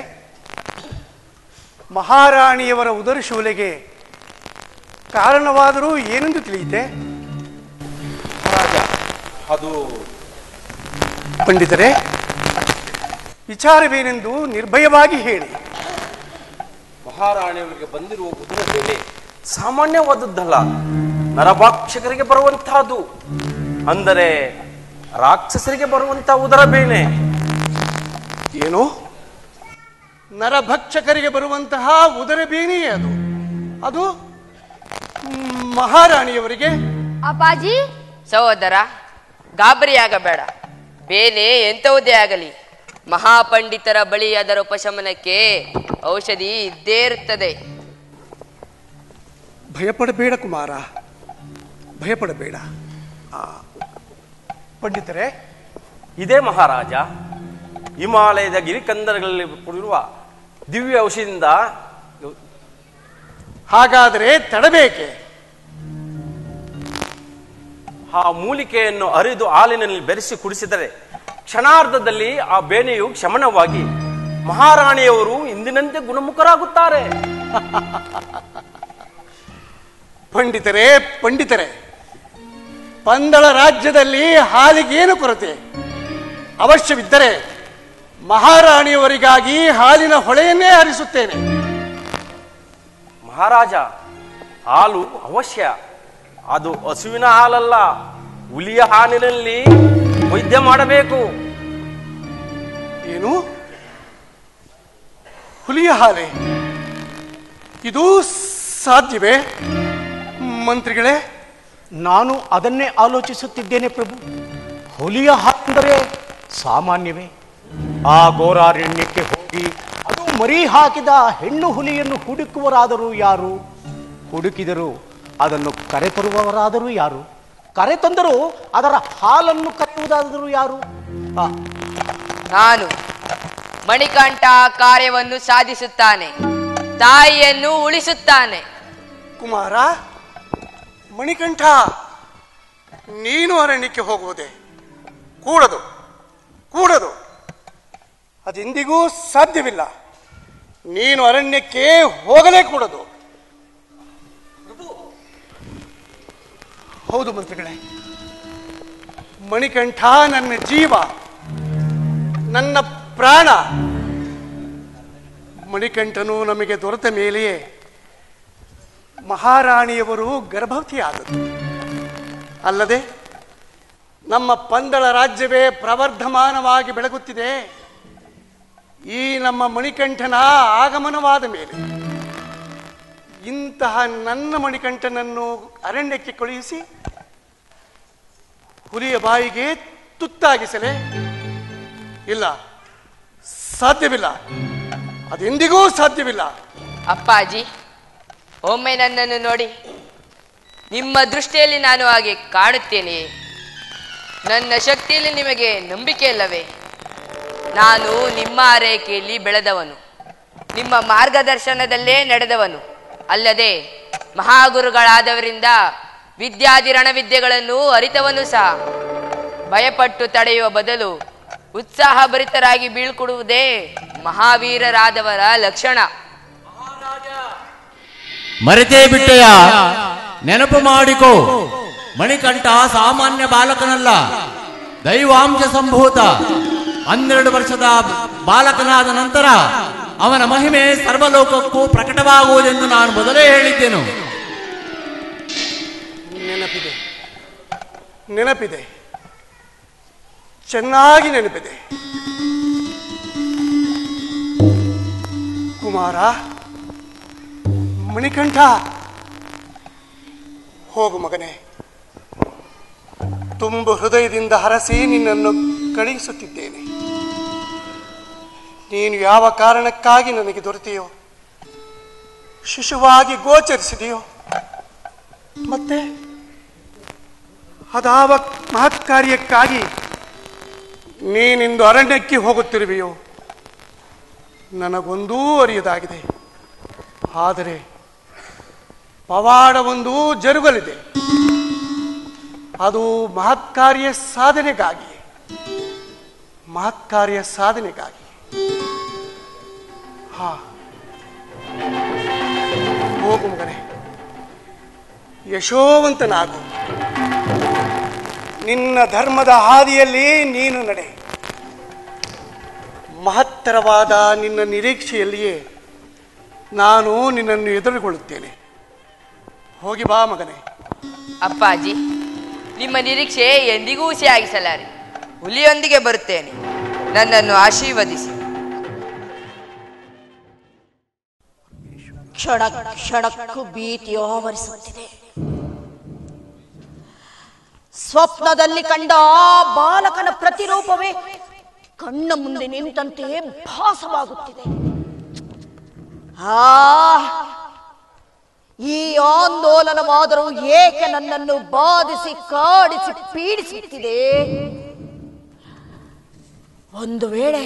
ಮಹಾರಾಣಿಯವರ ಉದರ ಶೂಲೆಗೆ ಕಾರಣವಾದರೂ ಏನೆಂದು ತಿಳಿಯುತ್ತೆ? ರಾಜ, ಅದು ಪಂಡಿತರೇ, ವಿಚಾರವೇನೆಂದು ನಿರ್ಭಯವಾಗಿ ಹೇಳಿ. ಮಹಾರಾಣಿಯವರಿಗೆ ಬಂದಿರುವ ಉದರ ಬೇನೆ ಸಾಮಾನ್ಯವಾದದ್ದಲ್ಲ, ನರಭಕ್ಷಕರಿಗೆ ಬರುವಂತಹದ್ದು. ಅಂದರೆ ರಾಕ್ಷಸರಿಗೆ ಬರುವಂತಹ ಉದರ ಬೇನೆ. ಏನು? ನರಭಕ್ಷಕರಿಗೆ ಬರುವಂತಹ ಉದರ ಬೇನೆಯೇ ಅದು? ಅದು ಮಹಾರಾಣಿಯವರಿಗೆ ಅಪ್ಪಾಜಿ ಸಹೋದರ, ಗಾಬರಿಯಾಗಬೇಡ. ಬೇನೆ ಎಂಥವುದೇ ಆಗಲಿ, ಮಹಾಪಂಡಿತರ ಬಳಿ ಅದರ ಉಪಶಮನಕ್ಕೆ ಔಷಧಿ ಇದ್ದೇ ಇರುತ್ತದೆ. ಭಯಪಡಬೇಡ ಕುಮಾರ, ಭಯಪಡಬೇಡ. ಆ, ಪಂಡಿತರೇ, ಇದೇ ಮಹಾರಾಜ ಹಿಮಾಲಯದ ಗಿರಿಕಂದರಗಳಲ್ಲಿ ಕೂಡಿರುವ ದಿವ್ಯ ಔಷಧಿಯಿಂದ. ಹಾಗಾದರೆ ತಡಬೇಕೆ? ಆ ಮೂಲಿಕೆಯನ್ನು ಅರಿದು ಹಾಲಿನಲ್ಲಿ ಬೆರೆಸಿ ಕುಡಿಸಿದರೆ ಕ್ಷಣಾರ್ಧದಲ್ಲಿ ಆ ಬೇನೆಯು ಶಮನವಾಗಿ ಮಹಾರಾಣಿಯವರು ಇಂದಿನಂತೆ ಗುಣಮುಖರಾಗುತ್ತಾರೆ. ಪಂಡಿತರೇ ಪಂಡಿತರೇ ಪಂದಳ ರಾಜ್ಯದಲ್ಲಿ ಹಾಲಿಗೇನು ಕೊರತೆ? ಅವಶ್ಯವಿದ್ದರೆ ಮಹಾರಾಣಿಯವರಿಗಾಗಿ ಹಾಲಿನ ಹೊಳೆಯನ್ನೇ ಹರಿಸುತ್ತೇನೆ. ಮಹಾರಾಜ, ಹಾಲು ಅವಶ್ಯ. ಅದು ಹಸುವಿನ ಹಾಲಲ್ಲ, ಹುಲಿಯ ಹಾಲಿನಲ್ಲಿ ವೈದ್ಯ ಮಾಡಬೇಕು. ಏನು? ಹುಲಿಯ ಹಾಲೆ? ಇದು ಸಾಧ್ಯವೇ ಮಂತ್ರಿಗಳೇ? ನಾನು ಅದನ್ನೇ ಆಲೋಚಿಸುತ್ತಿದ್ದೇನೆ ಪ್ರಭು. ಹುಲಿಯ ಹಾಕೆಂದರೆ ಸಾಮಾನ್ಯವೇ? ಆ ಘೋರಾರಣ್ಯಕ್ಕೆ ಹೋಗಿ ಅದು ಮರಿ ಹಾಕಿದ ಹೆಣ್ಣು ಹುಲಿಯನ್ನು ಹುಡುಕುವರಾದರೂ ಯಾರು? ಹುಡುಕಿದರು ಅದನ್ನು ಕರೆತರುವವರಾದರೂ ಯಾರು? ಕರೆತಂದರೂ ಅದರ ಹಾಲನ್ನು ಕರೆಯುವುದಾದರೂ ಯಾರು? ಆ, ನಾನು ಮಣಿಕಂಠ ಕಾರ್ಯವನ್ನು ಸಾಧಿಸುತ್ತಾನೆ, ತಾಯಿಯನ್ನು ಉಳಿಸುತ್ತಾನೆ. ಕುಮಾರ, ಮಣಿಕಂಠ, ನೀನು ಅರಣ್ಯಕ್ಕೆ ಹೋಗುವುದೇ? ಕೂಡದು ಕೂಡದು ಅದೆಂದಿಗೂ ಸಾಧ್ಯವಿಲ್ಲ. ನೀನು ಅರಣ್ಯಕ್ಕೆ ಹೋಗಲೇ ಕೂಡದು. ಹೌದು ಮಂತ್ರಿಗಳೇ, ಮಣಿಕಂಠ ನನ್ನ ಜೀವ, ನನ್ನ ಪ್ರಾಣ. ಮಣಿಕಂಠನು ನಮಗೆ ದೊರೆತ ಮೇಲೆಯೇ ಮಹಾರಾಣಿಯವರು ಗರ್ಭವತಿಯಾದರು. ಅಲ್ಲದೆ ನಮ್ಮ ಪಂದಳ ರಾಜ್ಯವೇ ಪ್ರವರ್ಧಮಾನವಾಗಿ ಬೆಳಗುತ್ತಿದೆ. ಈ ನಮ್ಮ ಮಣಿಕಂಠನ ಆಗಮನವಾದ ಮೇಲೆ ಇಂತಹ ನನ್ನ ಮಣಿಕಂಠನನ್ನು ಅರಣ್ಯಕ್ಕೆ ಕಳುಹಿಸಿ ಹುಲಿಯ ಬಾಯಿಗೆ ತುತ್ತಾಗಿಸಲೇ? ಇಲ್ಲ, ಸಾಧ್ಯವಿಲ್ಲ. ಅದೆಂದಿಗೂ ಸಾಧ್ಯವಿಲ್ಲ. ಅಪ್ಪಾಜಿ, ಒಮ್ಮೆ ನನ್ನನ್ನು ನೋಡಿ. ನಿಮ್ಮ ದೃಷ್ಟಿಯಲ್ಲಿ ನಾನು ಹಾಗೆ ಕಾಣುತ್ತೇನೆ. ನನ್ನ ಶಕ್ತಿಯಲ್ಲಿ ನಿಮಗೆ ನಂಬಿಕೆ ಇಲ್ಲವೇ? ನಾನು ನಿಮ್ಮ ಆರೈಕೆಯಲ್ಲಿ ಬೆಳೆದವನು, ನಿಮ್ಮ ಮಾರ್ಗದರ್ಶನದಲ್ಲೇ ನಡೆದವನು. ಅಲ್ಲದೆ ಮಹಾಗುರುಗಳಾದವರಿಂದ ವಿದ್ಯಾದಿ ರಣವಿದ್ಯೆಗಳನ್ನು ಅರಿತವನು ಸಹ. ಭಯಪಟ್ಟು ತಡೆಯುವ ಬದಲು ಉತ್ಸಾಹಭರಿತರಾಗಿ ಬೀಳ್ಕೊಡುವುದೇ ಮಹಾವೀರರಾದವರ ಲಕ್ಷಣ. ಮರೆತೇ ಬಿಟ್ಟೆಯ? ನೆನಪು ಮಾಡಿಕೋ, ಮಣಿಕಂಠ ಸಾಮಾನ್ಯ ಬಾಲಕನಲ್ಲ, ದೈವಾಂಶ ಸಂಭೂತ. ಹನ್ನೆರಡು ವರ್ಷದ ಬಾಲಕನಾದ ನಂತರ ಅವನ ಮಹಿಮೆ ಸರ್ವಲೋಕಕ್ಕೂ ಪ್ರಕಟವಾಗುವುದೆಂದು ನಾನು ಮೊದಲೇ ಹೇಳಿದ್ದೆನು. ನೆನಪಿದೆ ನೆನಪಿದೆ ಚೆನ್ನಾಗಿ ನೆನಪಿದೆ. ಕುಮಾರ, ಮಣಿಕಂಠ, ಹೋಗು ಮಗನೇ. ತುಂಬ ಹೃದಯದಿಂದ ಹರಸಿ ನಿನ್ನನ್ನು ಕಳುಹಿಸುತ್ತಿದ್ದೇನೆ. ನೀನು ಯಾವ ಕಾರಣಕ್ಕಾಗಿ ನನಗೆ ದೊರೆತೆಯೋ, ಶಿಶುವಾಗಿ ಗೋಚರಿಸಿದೆಯೋ, ಮತ್ತೆ ಅದಾವ ಮಹತ್ ಕಾರ್ಯಕ್ಕಾಗಿ ನೀನಿಂದು ಅರಣ್ಯಕ್ಕೆ ಹೋಗುತ್ತಿರುವೆಯೋ ನನಗೊಂದೂ ಅರಿಯದಾಗಿದೆ. ಆದರೆ ಪವಾಡವೊಂದು ಜರುಗಲಿದೆ. ಅದು ಮಹತ್ಕಾರ್ಯ ಸಾಧನೆಗಾಗಿ ಮಹತ್ಕಾರ್ಯ ಸಾಧನೆಗಾಗಿ ಹಾ, ಹೋಗು ಮಗನೇ, ಯಶೋವಂತನಾಗು. ನಿನ್ನ ಧರ್ಮದ ಹಾದಿಯಲ್ಲಿ ನೀನು ನಡೆ. ಮಹತ್ತರವಾದ ನಿನ್ನ ನಿರೀಕ್ಷೆಯಲ್ಲಿಯೇ ನಾನು ನಿನ್ನನ್ನು ಎದುರುಗೊಳ್ಳುತ್ತೇನೆ. ಹೋಗಿ ಬಾ ಮಗನೇ. ಅಪ್ಪಾಜಿ, ನಿಮ್ಮ ನಿರೀಕ್ಷೆ ಎಂದಿಗೂ ಹುಸಿಯಾಗಿಸಲಾರೆ. ಹುಲಿಯೊಂದಿಗೆ ಬರುತ್ತೇನೆ, ನನ್ನನ್ನು ಆಶೀರ್ವದಿಸಿ. ಕ್ಷಣ ಕ್ಷಣಕ್ಕೂ ಭೀತಿಯೋ ಆವರಿಸುತ್ತಿದೆ. ಸ್ವಪ್ನದಲ್ಲಿ ಕಂಡ ಆ ಬಾಲಕನ ಪ್ರತಿರೂಪವೇ ಕಣ್ಣ ಮುಂದೆ ನಿಂತಂತೆ ಭಾಸವಾಗುತ್ತಿದೆ. ಆ ಈ ಆಂದೋಲನವಾದರೂ ಏಕೆ ನನ್ನನ್ನು ಬಾಧಿಸಿ ಕಾಡಿಸಿ ಪೀಡಿಸುತ್ತಿದೆ? ಒಂದು ವೇಳೆ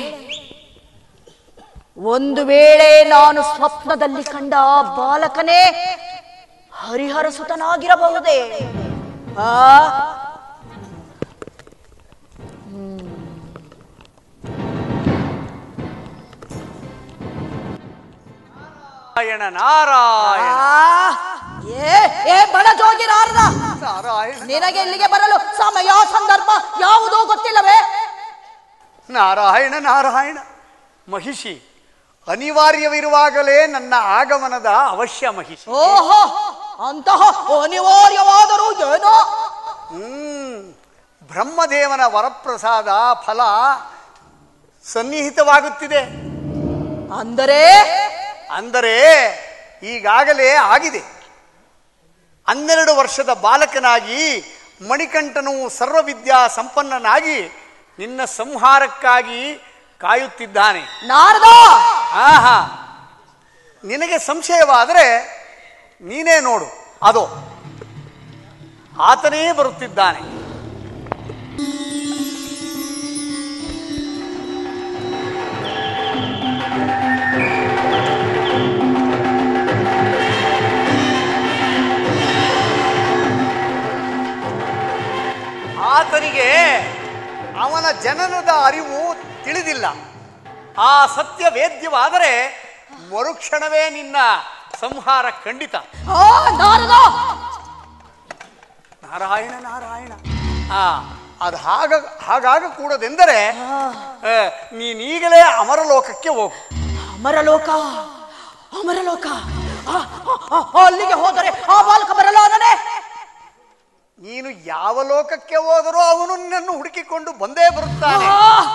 ಒಂದು ವೇಳೆ ನಾನು ಸ್ವಪ್ನದಲ್ಲಿ ಕಂಡ ಆ ಬಾಲಕನೇ ಹರಿಹರ ಸುತನಾಗಿರಬಹುದೇ? ಆ ನಾರಾಯಣ ನಾರಾಯಣ. ಏ ಏ ಬಡ ಜೋಗಿ ನಾರದ, ನಿನಗೆ ಇಲ್ಲಿಗೆ ಬರಲು ಸಮಯ ಸಂದರ್ಭ ಯಾವುದೋ ಗೊತ್ತಿಲ್ಲವೇ? ನಾರಾಯಣ ನಾರಾಯಣ. ಮಹಿಷಿ, ಅನಿವಾರ್ಯವಿರುವಾಗಲೇ ನನ್ನ ಆಗಮನದ ಅವಶ್ಯ ಮಹಿಷಿ. ಓಹೋ, ಅಂತಹ ಅನಿವಾರ್ಯವಾದರೂ ಏನೋ? ಹ್ಮ್ ಬ್ರಹ್ಮದೇವನ ವರಪ್ರಸಾದ ಫಲ ಸನ್ನಿಹಿತವಾಗುತ್ತಿದೆ. ಅಂದರೆ ಅಂದರೆ ಈಗಾಗಲೇ ಆಗಿದೆ. ಹನ್ನೆರಡು ವರ್ಷದ ಬಾಲಕನಾಗಿ ಮಣಿಕಂಠನು ಸರ್ವವಿದ್ಯಾ ಸಂಪನ್ನನಾಗಿ ನಿನ್ನ ಸಂಹಾರಕ್ಕಾಗಿ ಕಾಯುತ್ತಿದ್ದಾನೆ. ನಾರದ, ಆಹಾ, ನಿನಗೆ ಸಂಶಯವಾದರೆ ನೀನೇ ನೋಡು, ಅದೋ ಆತನೇ ಬರುತ್ತಿದ್ದಾನೆ. ಆತನಿಗೆ ಅವನ ಜನನದ ಅರಿವು ತಿಳಿದಿಲ್ಲ. ಆ ಸತ್ಯ ವೇದ್ಯವಾದರೆ ಮರುಕ್ಷಣವೇ ನಿನ್ನ ಸಂಹಾರ ಖಂಡಿತ. ನಾರಾಯಣ ನಾರಾಯಣ. ಆ ಅದು ಹಾಗ ಹಾಗಾಗ ಕೂಡದೆಂದರೆ ನೀನೀಗಲೇ ಅಮರಲೋಕಕ್ಕೆ ಹೋಗು. ಅಮರಲೋಕ ಅಮರಲೋಕ ಅಲ್ಲಿಗೆ ಹೋದರೆ ಆ ಬಾಲಕ ಬರಲಾರನೆ. ನೀನು ಯಾವ ಲೋಕಕ್ಕೆ ಹೋದರೂ ಅವನು ನಿನ್ನನ್ನು ಹುಡುಕಿಕೊಂಡು ಬಂದೇ ಬರುತ್ತಾನೆ.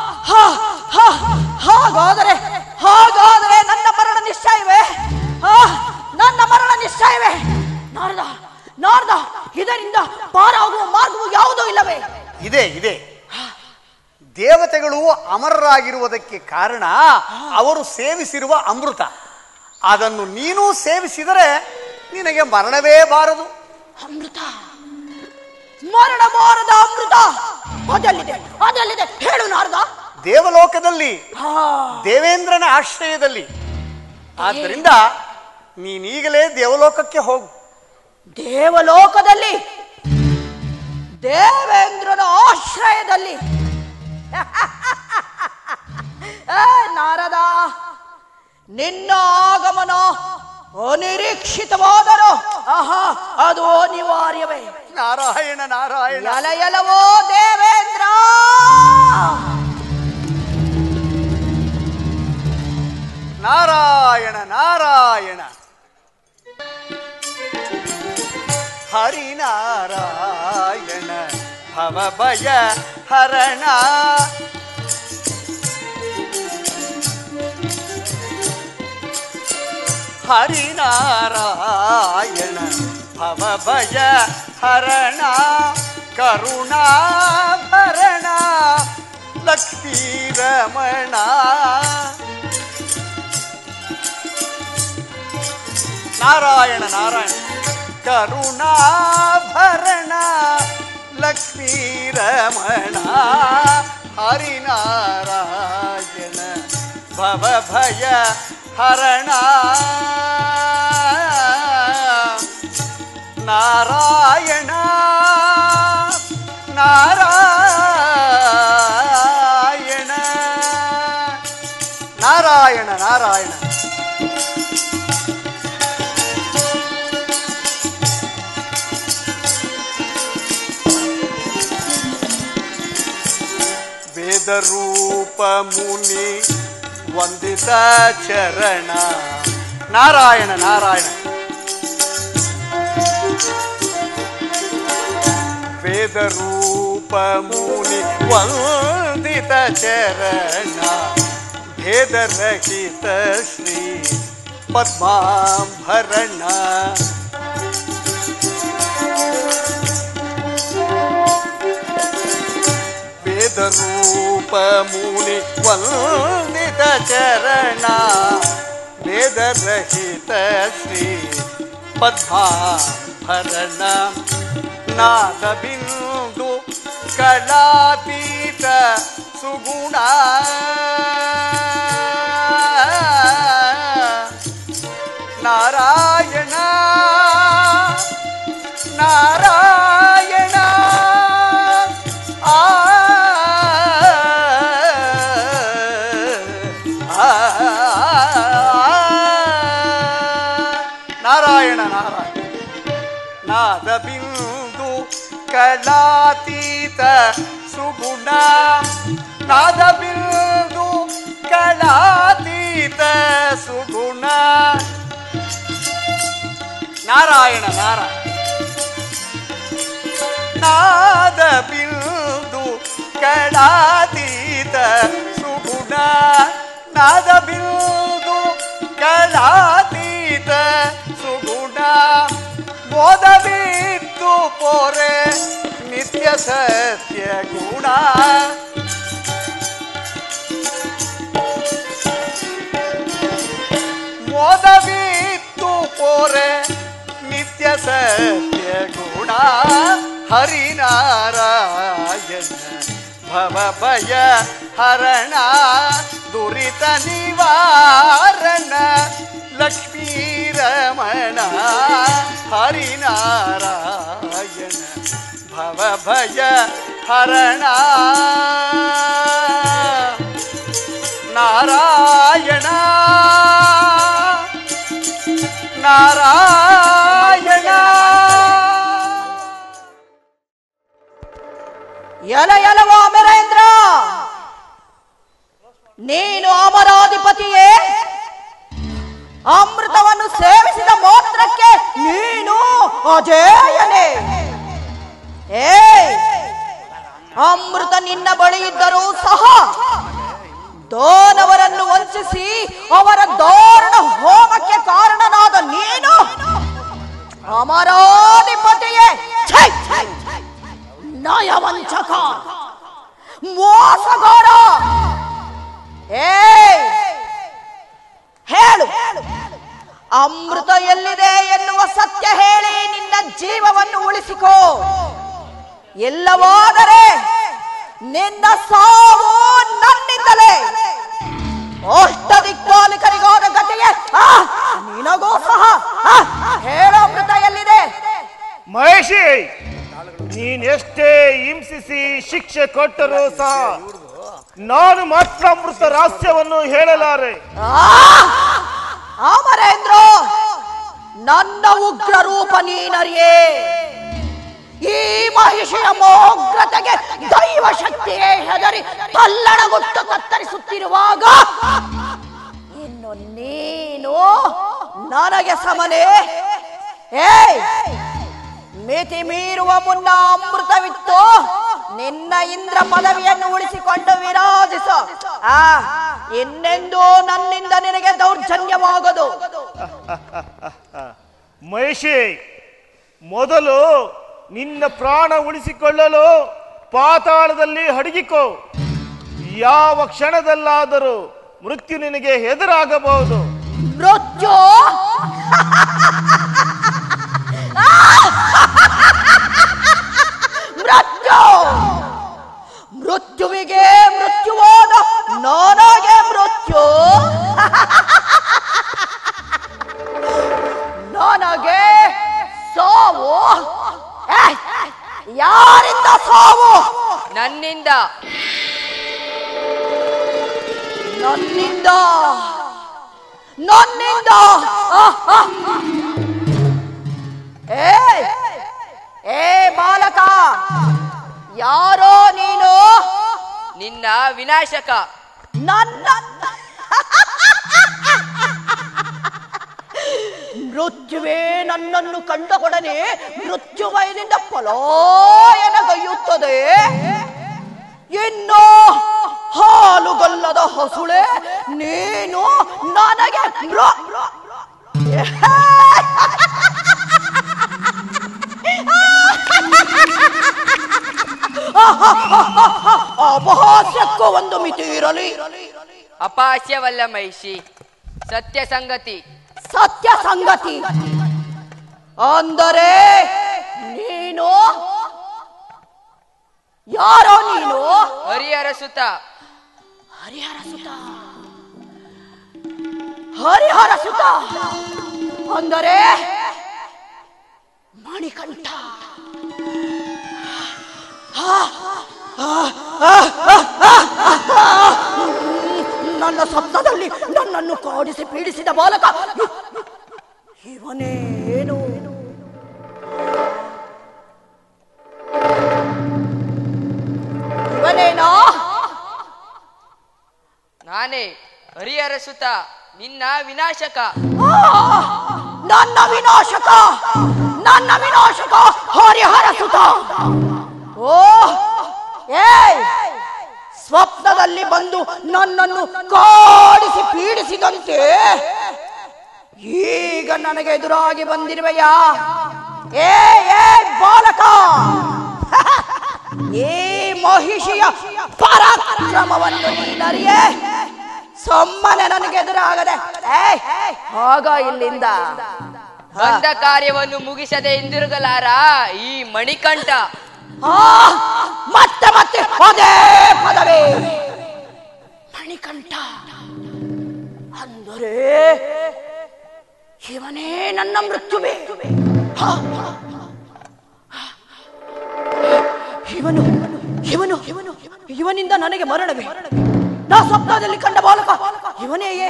ಹಾಗಾದರೆ ಹಾಗಾದರೆ ನನ್ನ ಮರಣ ನಿಶ್ಚಯವೇ? ನನ್ನ ಮರಣ ನಿಶ್ಚಯವೇ? ನಾರದ ನಾರದ, ಇದರಿಂದ ಪಾರಾಗುವ ಮಾರ್ಗವು ಯಾವುದೂ ಇಲ್ಲವೇ? ಇದೆ ಇದೆ. ದೇವತೆಗಳು ಅಮರರಾಗಿರುವುದಕ್ಕೆ ಕಾರಣ ಅವರು ಸೇವಿಸಿರುವ ಅಮೃತ. ಅದನ್ನು ನೀನು ಸೇವಿಸಿದರೆ ನಿನಗೆ ಮರಣವೇ ಬಾರದು. ಅಮೃತ, ಮರಣ ಬಾರದ ಅಮೃತ ಅದಲ್ಲಿದೆ ಅದಲ್ಲಿದೆ, ಹೇಳು ನಾರದ. ದೇವಲೋಕದಲ್ಲಿ, ದೇವೇಂದ್ರನ ಆಶ್ರಯದಲ್ಲಿ. ಆದ್ದರಿಂದ ನೀನೀಗಲೇ ದೇವಲೋಕಕ್ಕೆ ಹೋಗು. ದೇವಲೋಕದಲ್ಲಿ, ದೇವೇಂದ್ರನ ಆಶ್ರಯದಲ್ಲಿ? ನಾರದ, ನಿನ್ನ ಆಗಮನ ಅನಿರೀಕ್ಷಿತವಾದರೂ ಆಹಾ ಅದು ಅನಿವಾರ್ಯವೇ. ನಾರಾಯಣ ನಾರಾಯಣ. ಎಲ ಎಲವೋ ದೇವೇಂದ್ರ, ನಾರಾಯಣ ನಾರಾಯಣ. ಹರಿನಾರಾಯಣ ಭವಭಯ ಹರಣ. ಹರಿನಾರಾಯಣ ಭವಭಯ ಹರಣ ಕರುಣಾಭರಣ ಲಕ್ಷ್ಮೀರಮಣ. ನಾರಾಯಣ ನಾರಾಯಣ. ಕರುಣಾಭರಣ ಲಕ್ಷ್ಮೀರಮಣ ಹರಿನಾರಾಯಣ ಭವಭಯ ಹರಣ. ನಾರಾಯಣ ನಾರಾಯಣ ನಾರಾಯಣ ನಾರಾಯಣ. ವೇದರೂಪ ಮುನಿ ವಂದಿತ ಚರಣ. ನಾರಾಯಣ ನಾರಾಯಣ. ವೇದರೂಪ ಮುನಿ ವಂದಿತ ಚರಣ ಭೇದರಹಿತ ಶ್ರೀ ಪದ್ಮಾಂಭರಣ. ರೂಪ ಮುನಿ ವಂದಿತ ಚರಣ ವೇದರಹಿತ ಶ್ರೀ ಪದ್ಮಾಭರಣ ನಾದ ಬಿಂದು ಕಲಾತೀತ ಸುಗುಣ ನಾರಾಯಣ ನಾರಾಯಣ ಆ ನಾರಾಯಣ ನಾರಾಯಣ ನಾದ ಬಿಂದು ಕಲಾತೀತ ಸುಗುಣ ನಾದ ಬಿಂದು ಕಲಾತೀತ ಸುಗುಣ ನಾರಾಯಣ ನಾರಾಯಣ ನಾದ ಬಿಂದು ಕಲಾತೀತ ಸುಗುಣ ನಾದ ಬಿಂದು ಕಲಾತೀತ ಸುಗುಣ ಬೋಧವಿತ್ತು ಪೋರೆ ನಿತ್ಯ ಸತ್ಯ ಗುಣ ಮೋದವಿತ್ತು ಪೋರೆ ನಿತ್ಯ ಸತ್ಯ ಗುಣ ಹರಿನಾರಾಯಣ ಭವ ಭಯ ಹರಣ ದುರಿತ ನಿವಾರಣ ಲಕ್ಷ್ಮೀ ರಮಣ ಹರಿನಾರಾಯಣ ಭವ ಭಯ ಹರಣ ನಾರಾಯಣ ನಾರಾಯಣ ಎಲ ಎಲವೋ ಅಮರೇಂದ್ರ, ನೀನು ಅಮರಾಧಿಪತಿಯೇ? ಅಮೃತವನ್ನು ಸೇವಿಸಿದ ಮಾತ್ರಕ್ಕೆ ನೀನು ಅಜೇಯನೇ? ಏ ಅಮೃತ ನಿನ್ನ ಬಳಿ ಇದ್ದರೂ ಸಹ ದಾನವರನ್ನು ವಂಚಿಸಿ ಅವರ ದಾರುಣ ಹೋಮಕ್ಕೆ ಕಾರಣನಾದ ನೀನು ಅಮರಾಧಿಪತಿಯೇ? ನಯವಂಚಕ, ಮೋಸಗಾರ. ಏ ಹೇಳು, ಅಮೃತ ಎಲ್ಲಿದೆ ಎನ್ನುವ ಸತ್ಯ ಹೇಳಿ ನಿನ್ನ ಜೀವವನ್ನು ಉಳಿಸಿಕೋ. ಎಲ್ಲವಾದರೆ ನಿನ್ನ ಸಾವು ನನ್ನಿಂದಲೇ. ಅಷ್ಟದಿಕ್ಪಾಲಕರಿಗಾದ ಗತಿಗೆ ನಿನಗೂ ಸಹ. ಹೇಳು, ಅಮೃತ ಎಲ್ಲಿದೆ? ಮಹೇಶಿ, ನೀನೆಷ್ಟೇ ಹಿಂಸಿಸಿ ಶಿಕ್ಷೆ ಕೊಟ್ಟರೂ ಸಹ ನಾನು ಮಾತ್ರ ಅಮೃತ ರಹಸ್ಯವನ್ನು ಹೇಳಲಾರೆ. ಅಮರೇಂದ್ರ, ನನ್ನ ಉಗ್ರ ರೂಪ ನೀನರಿಯೇ. ಈ ಮಹಿಷಿಯ ಮೋಗ್ರತೆಗೆ ದೈವ ಶಕ್ತಿಯೇ ಹೆದರಿ ತಲ್ಲಣಗುಟ್ಟು ಕತ್ತರಿಸುತ್ತಿರುವಾಗ ಇನ್ನು ನೀನು ನನಗೆ ಸಮನೆ? ಏ ಮಿತಿ ಮೀರುವ ಮುನ್ನ ಅಮೃತವಿತ್ತು ನಿನ್ನ ಇಂದ್ರ ಪದವಿಯನ್ನು ಉಳಿಸಿಕೊಂಡು ವಿರಾಜಿಸು. ಆ ಇನ್ನೆಂದೂ ನನ್ನಿಂದ ನಿನಗೆ ದೌರ್ಜನ್ಯವಾಗದು. ಮಹೇಶಿ, ಮೊದಲು ನಿನ್ನ ಪ್ರಾಣ ಉಳಿಸಿಕೊಳ್ಳಲು ಪಾತಾಳದಲ್ಲಿ ಅಡಗಿಕೋ. ಯಾವ ಕ್ಷಣದಲ್ಲಾದರೂ ಮೃತ್ಯು ನಿನಗೆ ಎದುರಾಗಬಹುದು. ಮೃತ್ಯು? ಮೃತ್ಯು ಮೃತ್ಯುವಿಗೆ ಮೃತ್ಯುವಾದ ನನಗೆ ಮೃತ್ಯು? ನನಗೆ ಸಾವು? ಯಾರಿಂದ ಸಾವು? ನನ್ನಿಂದ. ನನ್ನಿಂದ? ನನ್ನಿಂದ? ಏ ಏ ಬಾಲಕ, ಯಾರೋ ನೀನು? ನಿನ್ನ ವಿನಾಶಕ. ನನ್ನ ಮೃತ್ಯುವೇ ನನ್ನನ್ನು ಕಂಡಗೊಡನೆ ಮೃತ್ಯುವಯದಿಂದ ಪಲಾಯನಗೈಯುತ್ತದೆ. ಇನ್ನು ಹಾಲುಗಲ್ಲದ ಹಸುಳೆ ನೀನು ನನಗೆ ಅಪಹಾಸ್ಯಕ್ಕೂ ಒಂದು ಮಿತಿ ಇರಲಿ. ಅಪಹಾಸ್ಯವಲ್ಲ ಮಹಿಷಿ, ಸತ್ಯ ಸಂಗತಿ. ಸತ್ಯ ಸಂಗತಿ ಅಂದರೆ ನೀನು ಯಾರೋ? ನೀನು ಹರಿಹರ ಸುತ. ಹರಿಹರ ಸುತ ಹರಿಹರ ಸುತ ಅಂದರೆ ಮಣಿಕಂಠ. ನನ್ನ ಸ್ವಪ್ನದಲ್ಲಿ ನನ್ನನ್ನು ಕಾಡಿಸಿ ಪೀಡಿಸಿದ ಬಾಲಕ ಇವನೇನು? ಇವನೇನಾ? ನಾನೇ ಹರಿಹರ ಸುತ, ನಿನ್ನ ವಿನಾಶಕ. ನನ್ನ ವಿನಾಶಕ ನನ್ನ ವಿನಾಶಕ ಹರಿಹರ ಸುತ. ಓ ಏ ಸ್ವಪ್ನದಲ್ಲಿ ಬಂದು ನನ್ನನ್ನು ಕಾಡಿಸಿ ಪೀಡಿಸಿದಂತೆ ಈಗ ನನಗೆ ಎದುರಾಗಿ ಬಂದಿರುವೆಯಾ? ಏ ಏ ಬಾಲಕ, ಈ ಮಹಿಷಿಯ ಪರಾಕ್ರಮವನ್ನು ನೀನರಿಯೇ ಸುಮ್ಮನೆ ನನಗೆ ಎದುರಾಗದೆ ಆಗ ಇಲ್ಲಿಂದ ಬಂದ ಕಾರ್ಯವನ್ನು ಮುಗಿಸದೆ ಹಿಂದಿರುಗಲಾರ ಈ ಮಣಿಕಂಠ. ಮತ್ತೆ ಮತ್ತೆ ಅದೇ ಪದವೇ ಮಣಿಕಂಠ ಅಂದರೆ ಇವನೇ ನನ್ನ ಮೃತ್ಯುವೇ. ಇವನು ಇವನು ಇವನು ಇವನಿಂದ ನನಗೆ ಮರಣವೇ? ನಾ ಸ್ವಪ್ನದಲ್ಲಿ ಕಂಡ ಬಾಲಕ ಇವನೇಯೇ?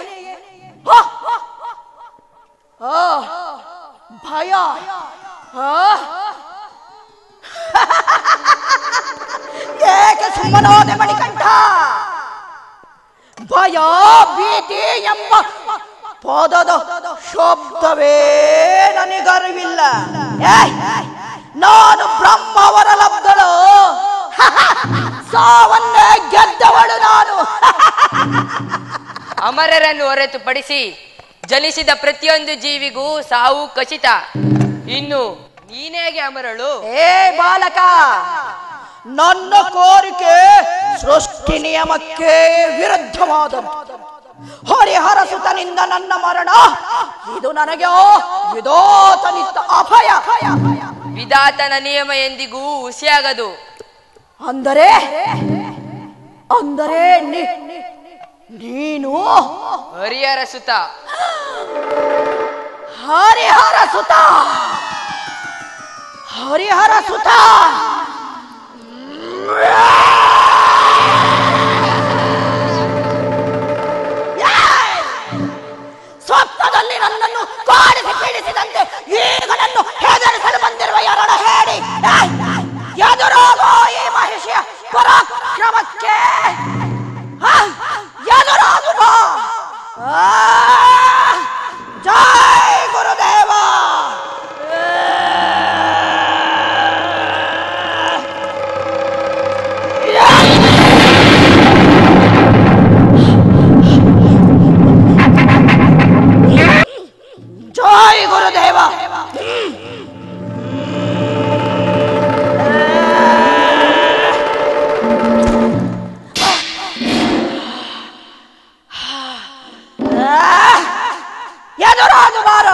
ಭಯ ಏಕೆ ಸುಮ್ಮನಾದೆ ಮಣಿಕಂಠ? ಭಯ ಭೀತಿ ಎಂಬ ಪದದ ಶಬ್ದವೇ ನನಗರಿವಿಲ್ಲ. ನಾನು ಬ್ರಹ್ಮವರ ಲಬ್ಧಳು, ಸಾವನ್ನೇ ಗೆದ್ದವಳು ನಾನು. ಅಮರರನ್ನು ಹೊರತುಪಡಿಸಿ ಜನಿಸಿದ ಪ್ರತಿಯೊಂದು ಜೀವಿಗೂ ಸಾವು ಖಚಿತ. ಇನ್ನು ನೀನೇಗೆ ಅಮರಳು? ಏ ಬಾಲಕ, ನನ್ನ ಕೋರಿಕೆ ಸೃಷ್ಟಿ ನಿಯಮಕ್ಕೆ ವಿರುದ್ಧವಾದ ಹರಿಹರ ಸುತನಿಂದ ನನ್ನ ಮರಣ ಇದು ನನಗೆ ವಿಧಾತನಿತ್ತ ಅಭಯ. ವಿಧಾತನ ನಿಯಮ ಎಂದಿಗೂ ಹುಸಿಯಾಗದು. ಅಂದರೆ ಅಂದರೆ ನೀನು ಹರಿಹರ ಸುತ. ಹರಿಹರ ಸುತ ಹರಿಹರ ಸುತ ಸ್ವಪ್ನದಲ್ಲಿ ನನ್ನನ್ನು ಕಾಡಿಸಿ ಪೀಡಿಸಿದಂತೆ ಈಗ ನನ್ನ ಹೆದರಿಸಲು ಬಂದಿರುವ ಯಾರನ್ನು ಹೇಳಿ ಎದುರಾಗೋ ಈ ಮಹಿಷಿಯ ಪರಾಕ್ರಮಕ್ಕೆ ಎದುರಾಗುವ. ಜೈ ಗುರುದೇವ. ಜೈ ಗುರುದೇವ. ಎದುರಾಗು ಬಾರು.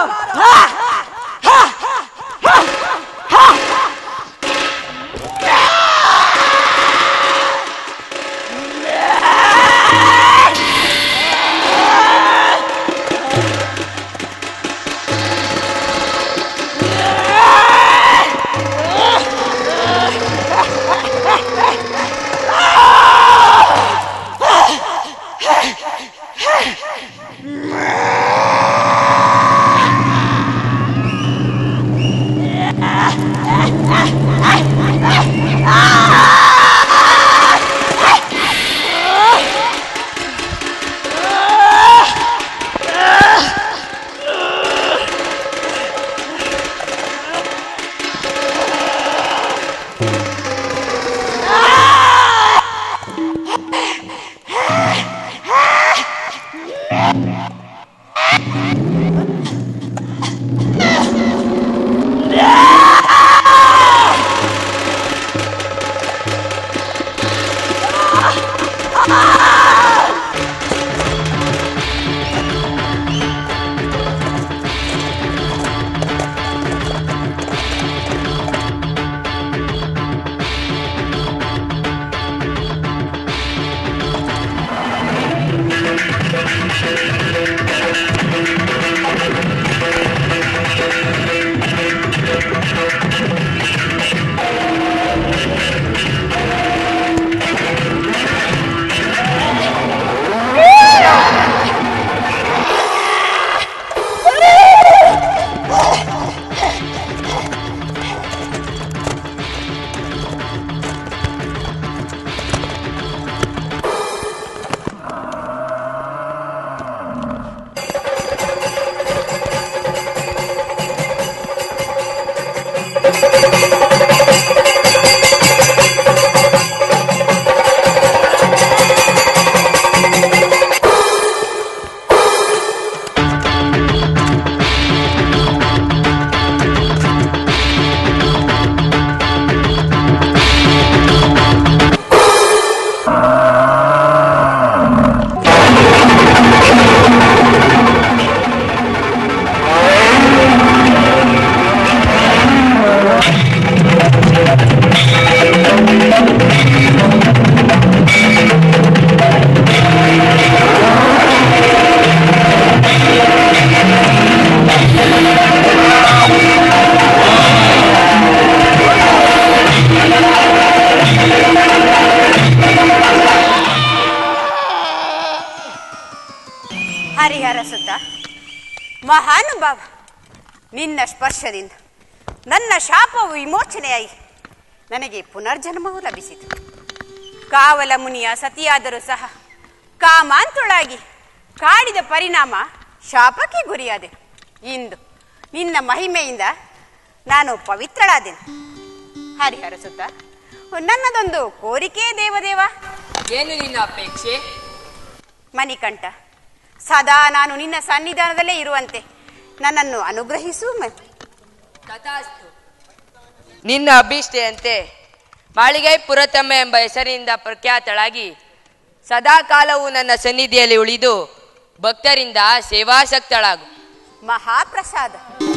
ನಿನ್ನ ಸ್ಪರ್ಶದಿಂದ ನನ್ನ ಶಾಪವು ವಿಮೋಚನೆಯಾಗಿ ನನಗೆ ಪುನರ್ಜನ್ಮವು ಲಭಿಸಿತು. ಕಾವಲ ಮುನಿಯ ಸತಿಯಾದರೂ ಸಹ ಕಾಮಾಂತುಳಾಗಿ ಕಾಡಿದ ಪರಿಣಾಮ ಶಾಪಕ್ಕೆ ಗುರಿಯಾದೆ. ಇಂದು ನಿನ್ನ ಮಹಿಮೆಯಿಂದ ನಾನು ಪವಿತ್ರಳಾದೆನು. ಹರಿಹರ ಸುತ್ತ, ನನ್ನದೊಂದು ಕೋರಿಕೆ ದೇವದೇವ. ಏನು ನಿನ್ನ ಅಪೇಕ್ಷೆ? ಮಣಿಕಂಠ, ಸದಾ ನಾನು ನಿನ್ನ ಸನ್ನಿಧಾನದಲ್ಲೇ ಇರುವಂತೆ ನನ್ನನ್ನು ಅನುಗ್ರಹಿಸು. ತಥಾಸ್ತು. ನಿನ್ನ ಅಭೀಷ್ಟೆಯಂತೆ ಮಾಳಿಗೈ ಪುರತಮ್ಮ ಎಂಬ ಹೆಸರಿನಿಂದ ಪ್ರಖ್ಯಾತಳಾಗಿ ಸದಾಕಾಲವು ನನ್ನ ಸನ್ನಿಧಿಯಲ್ಲಿ ಉಳಿದು ಭಕ್ತರಿಂದ ಸೇವಾಸಕ್ತಳಾಗು. ಮಹಾಪ್ರಸಾದ.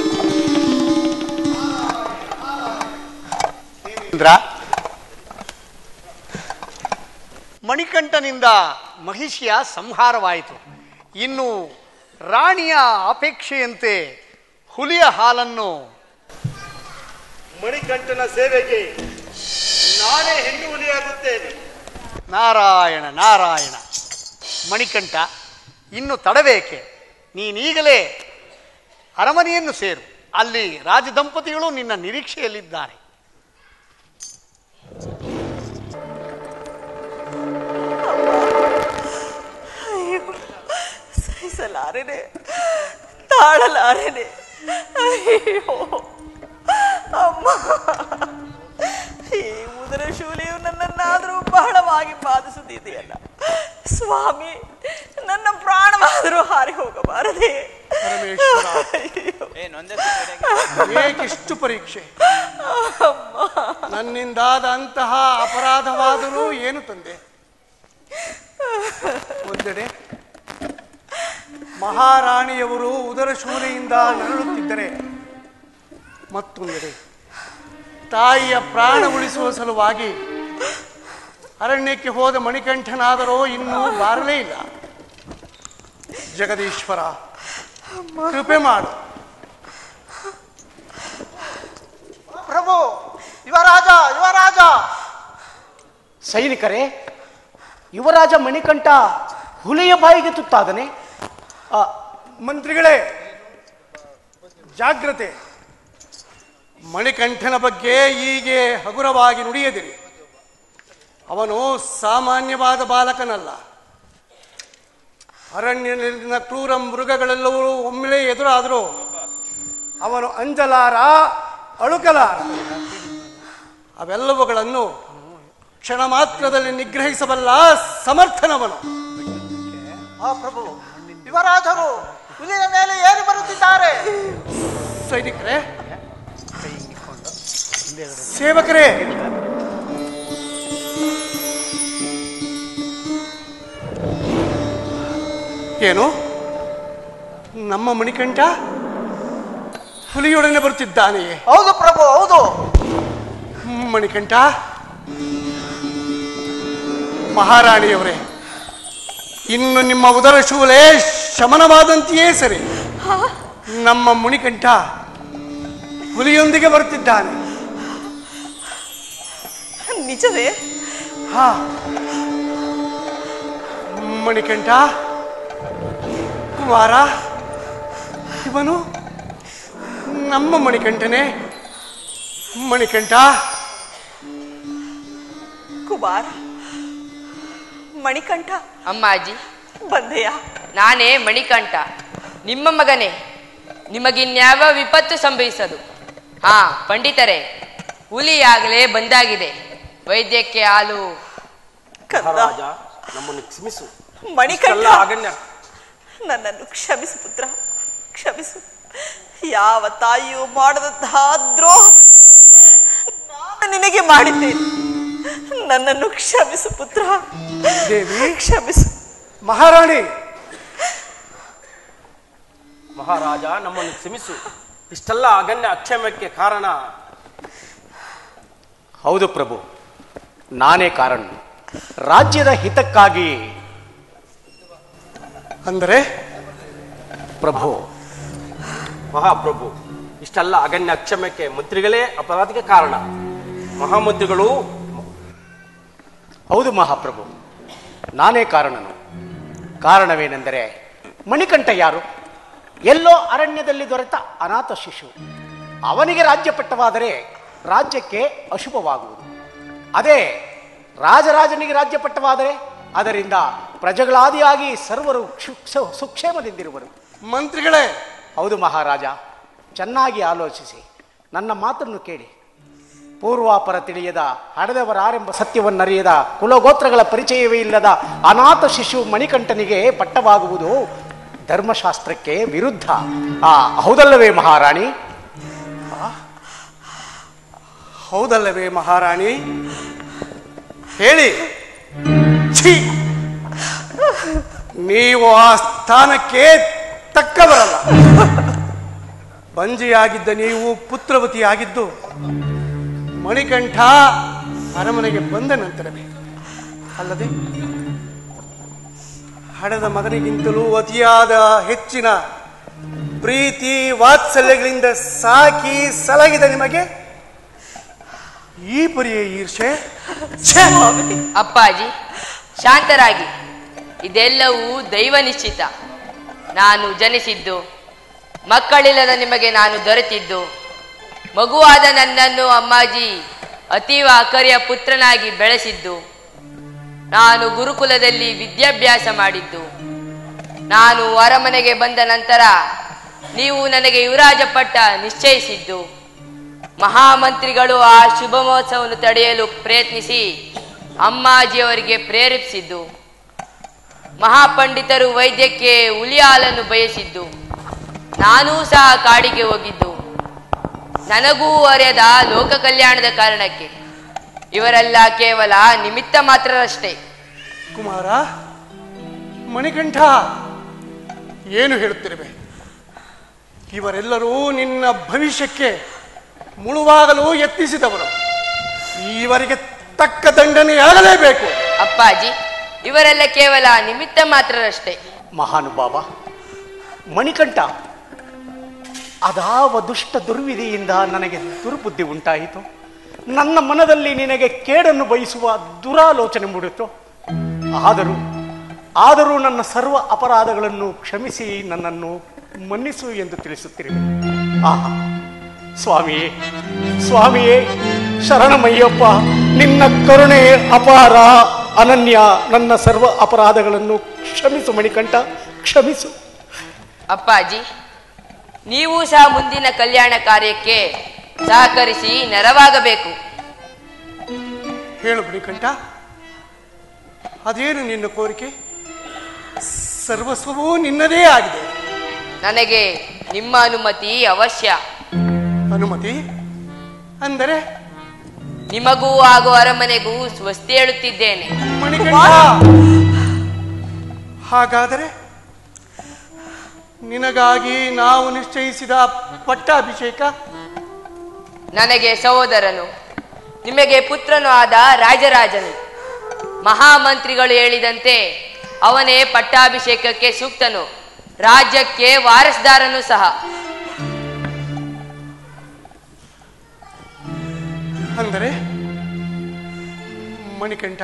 ಮಣಿಕಂಠನಿಂದ ಮಹಿಷಿಯ ಸಂಹಾರವಾಯಿತು. ಇನ್ನು ರಾಣಿಯ ಅಪೇಕ್ಷೆಯಂತೆ ಹುಲಿಯ ಹಾಲನ್ನು ಮಣಿಕಂಠನ ಸೇವೆಗೆ ನಾನೇ ಹೆಣ್ಣು ಹುಲಿಯಾಗುತ್ತೇನೆ. ನಾರಾಯಣ ನಾರಾಯಣ. ಮಣಿಕಂಠ, ಇನ್ನು ತಡಬೇಕೆ? ನೀನೀಗಲೇ ಅರಮನೆಯನ್ನು ಸೇರು. ಅಲ್ಲಿ ರಾಜದಂಪತಿಗಳು ನಿನ್ನ ನಿರೀಕ್ಷೆಯಲ್ಲಿದ್ದಾರೆ. ಸಹಿಸಲಾರೆನೆ, ತಾಳಲಾರೆನೆ. ಅಯ್ಯೋ ಅಮ್ಮ, ಈ ಉದರ ಶೂಲಿಯು ನನ್ನನ್ನಾದರೂ ಬಹಳವಾಗಿ ಬಾಧಿಸುತ್ತಿದೆಯಲ್ಲ ಸ್ವಾಮಿ. ನನ್ನ ಪ್ರಾಣವಾದರೂ ಹಾರಿ ಹೋಗಬಾರದೆ. ಏಕಿಷ್ಟು ಪರೀಕ್ಷೆ? ನನ್ನಿಂದಾದ ಅಂತಹ ಅಪರಾಧವಾದರೂ ಏನು ತಂದೆ? ಒಂದೆಡೆ ಮಹಾರಾಣಿಯವರು ಉದರ ಶೂಲೆಯಿಂದ ನರಳುತ್ತಿದ್ದರೆ, ಮತ್ತೊಂದೆಡೆ ತಾಯಿಯ ಪ್ರಾಣ ಉಳಿಸುವ ಸಲುವಾಗಿ ಅರಣ್ಯಕ್ಕೆ ಹೋದ ಮಣಿಕಂಠನಾದರೋ ಇನ್ನೂ ಬಾರಲೇ ಇಲ್ಲ. ಜಗದೀಶ್ವರ, ಕೃಪೆ ಮಾಡು. ಪ್ರಭು, ಯುವರಾಜ ಯುವರಾಜ. ಸೈನಿಕರೇ, ಯುವರಾಜ ಮಣಿಕಂಠ ಹುಲಿಯ ಬಾಯಿಗೆ ತುತ್ತಾದನೆ. ಮಂತ್ರಿಗಳೇ, ಜಾಗ್ರತೆ. ಮಣಿಕಂಠನ ಬಗ್ಗೆ ಹೀಗೆ ಹಗುರವಾಗಿ ನುಡಿಯದಿರಿ. ಅವನು ಸಾಮಾನ್ಯವಾದ ಬಾಲಕನಲ್ಲ. ಅರಣ್ಯದಲ್ಲಿನ ಕ್ರೂರ ಮೃಗಗಳೆಲ್ಲವೂ ಒಮ್ಮೆಲೆ ಎದುರಾದರೂ ಅವನು ಅಂಜಲಾರ, ಅಳುಕಲಾರ. ಅವೆಲ್ಲವುಗಳನ್ನು ಕ್ಷಣ ಮಾತ್ರದಲ್ಲಿ ನಿಗ್ರಹಿಸಬಲ್ಲ ಸಮರ್ಥನವನು. ಆ ಪ್ರಭು, ಯುವರಾಜರು ಹುಲಿಯ ಮೇಲೆ ಏರಿ ಬರುತ್ತಿದ್ದಾರೆ. ಸೈನಿಕರೇ, ಸೇವಕರೇ, ಏನು ನಮ್ಮ ಮಣಿಕಂಠ ಹುಲಿಯೊಡನೆ ಬರುತ್ತಿದ್ದಾನೆಯೇ? ಹೌದು ಪ್ರಭು, ಹೌದು. ಮಣಿಕಂಠ, ಮಹಾರಾಣಿಯವರೇ, ಇನ್ನು ನಿಮ್ಮ ಉದರ ಶೂಲೆ ಶಮನವಾದಂತೆಯೇ ಸರಿ. ನಮ್ಮ ಮಣಿಕಂಠ ಹುಲಿಯೊಂದಿಗೆ ಬರುತ್ತಿದ್ದಾನೆ. ನಿಜವೇ? ಹಾ ಮಣಿಕಂಠ, ಕುಮಾರ, ಇವನು ನಮ್ಮ ಮಣಿಕಂಠನೇ. ಮಣಿಕಂಠ, ಕುಮಾರ, ಮಣಿಕಂಠ. ಅಮ್ಮಾಜಿ, ಬಂದೆಯ? ನಾನೇ ಮಣಿಕಂಠ, ನಿಮ್ಮ ಮಗನೇ. ನಿಮಗಿನ್ಯಾವ ವಿಪತ್ತು ಸಂಭವಿಸದು. ಹಾ ಪಂಡಿತರೇ, ಹುಲಿಯಾಗಲೇ ಬಂದಾಗಿದೆ. ವೈದ್ಯಕ್ಕೆ ಹಾಲು. ಮಹಾರಾಜ, ನಮ್ಮನ್ನು ಕ್ಷಮಿಸು. ಮಣಿಕಂಠ, ಅಗಣ್ಯ. ನನ್ನನ್ನು ಕ್ಷಮಿಸು ಪುತ್ರ, ಕ್ಷಮಿಸು. ಯಾವ ತಾಯಿಯು ಮಾಡದಂತಹ ದ್ರೋಹ ನಾನು ನಿನಗೆ ಮಾಡಿದ್ದೇನೆ. ನನ್ನನ್ನು ಕ್ಷಮಿಸು ಪುತ್ರ. ದೇವಿ, ಕ್ಷಮಿಸು. ಮಹಾರಾಣಿ. ಮಹಾರಾಜ, ನಮ್ಮನ್ನು ಕ್ಷಮಿಸು. ಇಷ್ಟೆಲ್ಲ ಅಗಣ್ಯ ಅಕ್ಷಮ್ಯಕ್ಕೆ ಕಾರಣ? ಹೌದು ಪ್ರಭು, ನಾನೇ ಕಾರಣ. ರಾಜ್ಯದ ಹಿತಕ್ಕಾಗಿ. ಅಂದರೆ ಪ್ರಭು, ಮಹಾಪ್ರಭು, ಇಷ್ಟೆಲ್ಲ ಅಗಣ್ಯ ಅಕ್ಷಮ್ಯಕ್ಕೆ ಮಂತ್ರಿಗಳೇ ಅಪರಾಧಿಗೆ ಕಾರಣ. ಮಹಾಮಂತ್ರಿಗಳು. ಹೌದು ಮಹಾಪ್ರಭು, ನಾನೇ ಕಾರಣನು. ಕಾರಣವೇನೆಂದರೆ, ಮಣಿಕಂಠ ಯಾರು? ಎಲ್ಲೋ ಅರಣ್ಯದಲ್ಲಿ ದೊರೆತ ಅನಾಥ ಶಿಶು. ಅವನಿಗೆ ರಾಜ್ಯ ಪಟ್ಟವಾದರೆ ರಾಜ್ಯಕ್ಕೆ ಅಶುಭವಾಗುವುದು. ಅದೇ ರಾಜರಾಜನಿಗೆ ರಾಜ್ಯ ಪಟ್ಟವಾದರೆ ಅದರಿಂದ ಪ್ರಜೆಗಳಾದಿಯಾಗಿ ಸರ್ವರು ಸುಕ್ಷೇಮದಿಂದಿರುವರು. ಮಂತ್ರಿಗಳೇ, ಹೌದು ಮಹಾರಾಜ, ಚೆನ್ನಾಗಿ ಆಲೋಚಿಸಿ ನನ್ನ ಮಾತನ್ನು ಕೇಳಿ. ಪೂರ್ವಾಪರ ತಿಳಿಯದ ಹಡೆದವರಾರೆಂಬ ಸತ್ಯವನ್ನರಿಯದ ಕುಲಗೋತ್ರಗಳ ಪರಿಚಯವೇ ಇಲ್ಲದ ಅನಾಥ ಶಿಶು ಮಣಿಕಂಠನಿಗೆ ಪಟ್ಟವಾಗುವುದು ಧರ್ಮಶಾಸ್ತ್ರಕ್ಕೆ ವಿರುದ್ಧ. ಆ ಹೌದಲ್ಲವೇ ಮಹಾರಾಣಿ? ಹೌದಲ್ಲವೇ ಮಹಾರಾಣಿ? ಹೇಳಿ. ಛೀ, ನೀವು ಆ ಸ್ಥಾನಕ್ಕೆ ತಕ್ಕವರಲ್ಲ. ಬಂಜೆಯಾಗಿದ್ದ ನೀವು ಪುತ್ರವತಿಯಾಗಿದ್ದು ಮಣಿಕಂಠ ಅರಮನೆಗೆ ಬಂದ ನಂತರವೇ ಅಲ್ಲದೆ ಹಡೆದ ಮಗನಿಗಿಂತಲೂ ಅತಿಯಾದ ಹೆಚ್ಚಿನ ಪ್ರೀತಿ ವಾತ್ಸಲ್ಯಗಳಿಂದ ಸಾಕಿ ಸಲಹಿದ ನಿಮಗೆ ಈ ಪರಿಯ ಈರ್ಷೆ. ಅಪ್ಪಾಜಿ, ಶಾಂತರಾಗಿ. ಇದೆಲ್ಲವೂ ದೈವ ನಿಶ್ಚಿತ. ನಾನು ಜನಿಸಿದ್ದು, ಮಕ್ಕಳಿಲ್ಲದ ನಿಮಗೆ ನಾನು ದೊರೆತಿದ್ದು, ಮಗುವಾದ ನನ್ನನ್ನು ಅಮ್ಮಾಜಿ ಅತೀವ ಅಕರ್ಯ ಪುತ್ರನಾಗಿ ಬೆಳೆಸಿದ್ದು, ನಾನು ಗುರುಕುಲದಲ್ಲಿ ವಿದ್ಯಾಭ್ಯಾಸ ಮಾಡಿದ್ದು, ನಾನು ಅರಮನೆಗೆ ಬಂದ ನಂತರ ನೀವು ನನಗೆ ಯುವರಾಜ ಪಟ್ಟ ನಿಶ್ಚಯಿಸಿದ್ದು, ಮಹಾಮಂತ್ರಿಗಳು ಆ ಶುಭ ಮಹೋತ್ಸವವನ್ನು ತಡೆಯಲು ಪ್ರಯತ್ನಿಸಿ ಅಮ್ಮಾಜಿಯವರಿಗೆ ಪ್ರೇರೇಪಿಸಿದ್ದು, ಮಹಾಪಂಡಿತರು ವೈದ್ಯಕ್ಕೆ ಹುಲಿ ಹಾಲನ್ನು ಬಯಸಿದ್ದು, ನಾನೂ ಸಹ ಕಾಡಿಗೆ ಹೋಗಿದ್ದು ನನಗೂ ಅರಿಯದ ಲೋಕ ಕಲ್ಯಾಣದ ಕಾರಣಕ್ಕೆ. ಇವರೆಲ್ಲ ಕೇವಲ ನಿಮಿತ್ತ ಮಾತ್ರರಷ್ಟೇ. ಕುಮಾರ, ಮಣಿಕಂಠ, ಏನು ಹೇಳುತ್ತಿರುವೆ? ಇವರೆಲ್ಲರೂ ನಿನ್ನ ಭವಿಷ್ಯಕ್ಕೆ ಮುಳುವಾಗಲು ಯತ್ನಿಸಿದವರು. ಇವರಿಗೆ ತಕ್ಕ ದಂಡನೆಯಾಗಲೇಬೇಕು. ಅಪ್ಪಾಜಿ, ಇವರೆಲ್ಲ ಕೇವಲ ನಿಮಿತ್ತ ಮಾತ್ರರಷ್ಟೇ. ಮಹಾನುಭಾವ ಮಣಿಕಂಠ, ಅದಾವ ದುಷ್ಟ ದುರ್ವಿಧಿಯಿಂದ ನನಗೆ ದುರ್ಬುದ್ಧಿ ಉಂಟಾಯಿತು. ನನ್ನ ಮನದಲ್ಲಿ ನಿನಗೆ ಕೇಡನ್ನು ಬಯಸುವ ದುರಾಲೋಚನೆ ಮೂಡಿತು. ಆದರೂ ಆದರೂ ನನ್ನ ಸರ್ವ ಅಪರಾಧಗಳನ್ನು ಕ್ಷಮಿಸಿ ನನ್ನನ್ನು ಮನ್ನಿಸು ಎಂದು ತಿಳಿಸುತ್ತಿರುವೆ. ಆಹಾ ಸ್ವಾಮಿಯೇ, ಸ್ವಾಮಿಯೇ, ಶರಣಮಯ್ಯಪ್ಪ, ನಿನ್ನ ಕರುಣೆ ಅಪಾರ ಅನನ್ಯ. ನನ್ನ ಸರ್ವ ಅಪರಾಧಗಳನ್ನು ಕ್ಷಮಿಸು ಮಣಿಕಂಠ, ಕ್ಷಮಿಸು. ಅಪ್ಪಾಜಿ, ನೀವು ಸಹ ಮುಂದಿನ ಕಲ್ಯಾಣ ಕಾರ್ಯಕ್ಕೆ ಸಹಕರಿಸಿ ನೆರವಾಗಬೇಕು. ಹೇಳು ಮಣಿಕಂಠ, ಅದೇನು ನಿನ್ನ ಕೋರಿಕೆ? ಸರ್ವಸ್ವವೂ ನಿನ್ನದೇ ಆಗಿದೆ. ನನಗೆ ನಿಮ್ಮ ಅನುಮತಿ ಅವಶ್ಯ. ಅನುಮತಿ ಅಂದರೆ? ನಿಮಗೂ ಹಾಗೂ ಅರಮನೆಗೂ ಸ್ವಸ್ತಿ ಹೇಳುತ್ತಿದ್ದೇನೆ. ಹಾಗಾದರೆ ನಿನಗಾಗಿ ನಾವು ನಿಶ್ಚಯಿಸಿದ ಪಟ್ಟಾಭಿಷೇಕ? ನನಗೆ ಸಹೋದರನು, ನಿಮಗೆ ಪುತ್ರನು ಆದ ರಾಜರಾಜನು. ಮಹಾಮಂತ್ರಿಗಳು ಹೇಳಿದಂತೆ ಅವನೇ ಪಟ್ಟಾಭಿಷೇಕಕ್ಕೆ ಸೂಕ್ತನು, ರಾಜ್ಯಕ್ಕೆ ವಾರಸ್ದಾರನು ಸಹ. ಅಂದರೆ ಮಣಿಕಂಠ,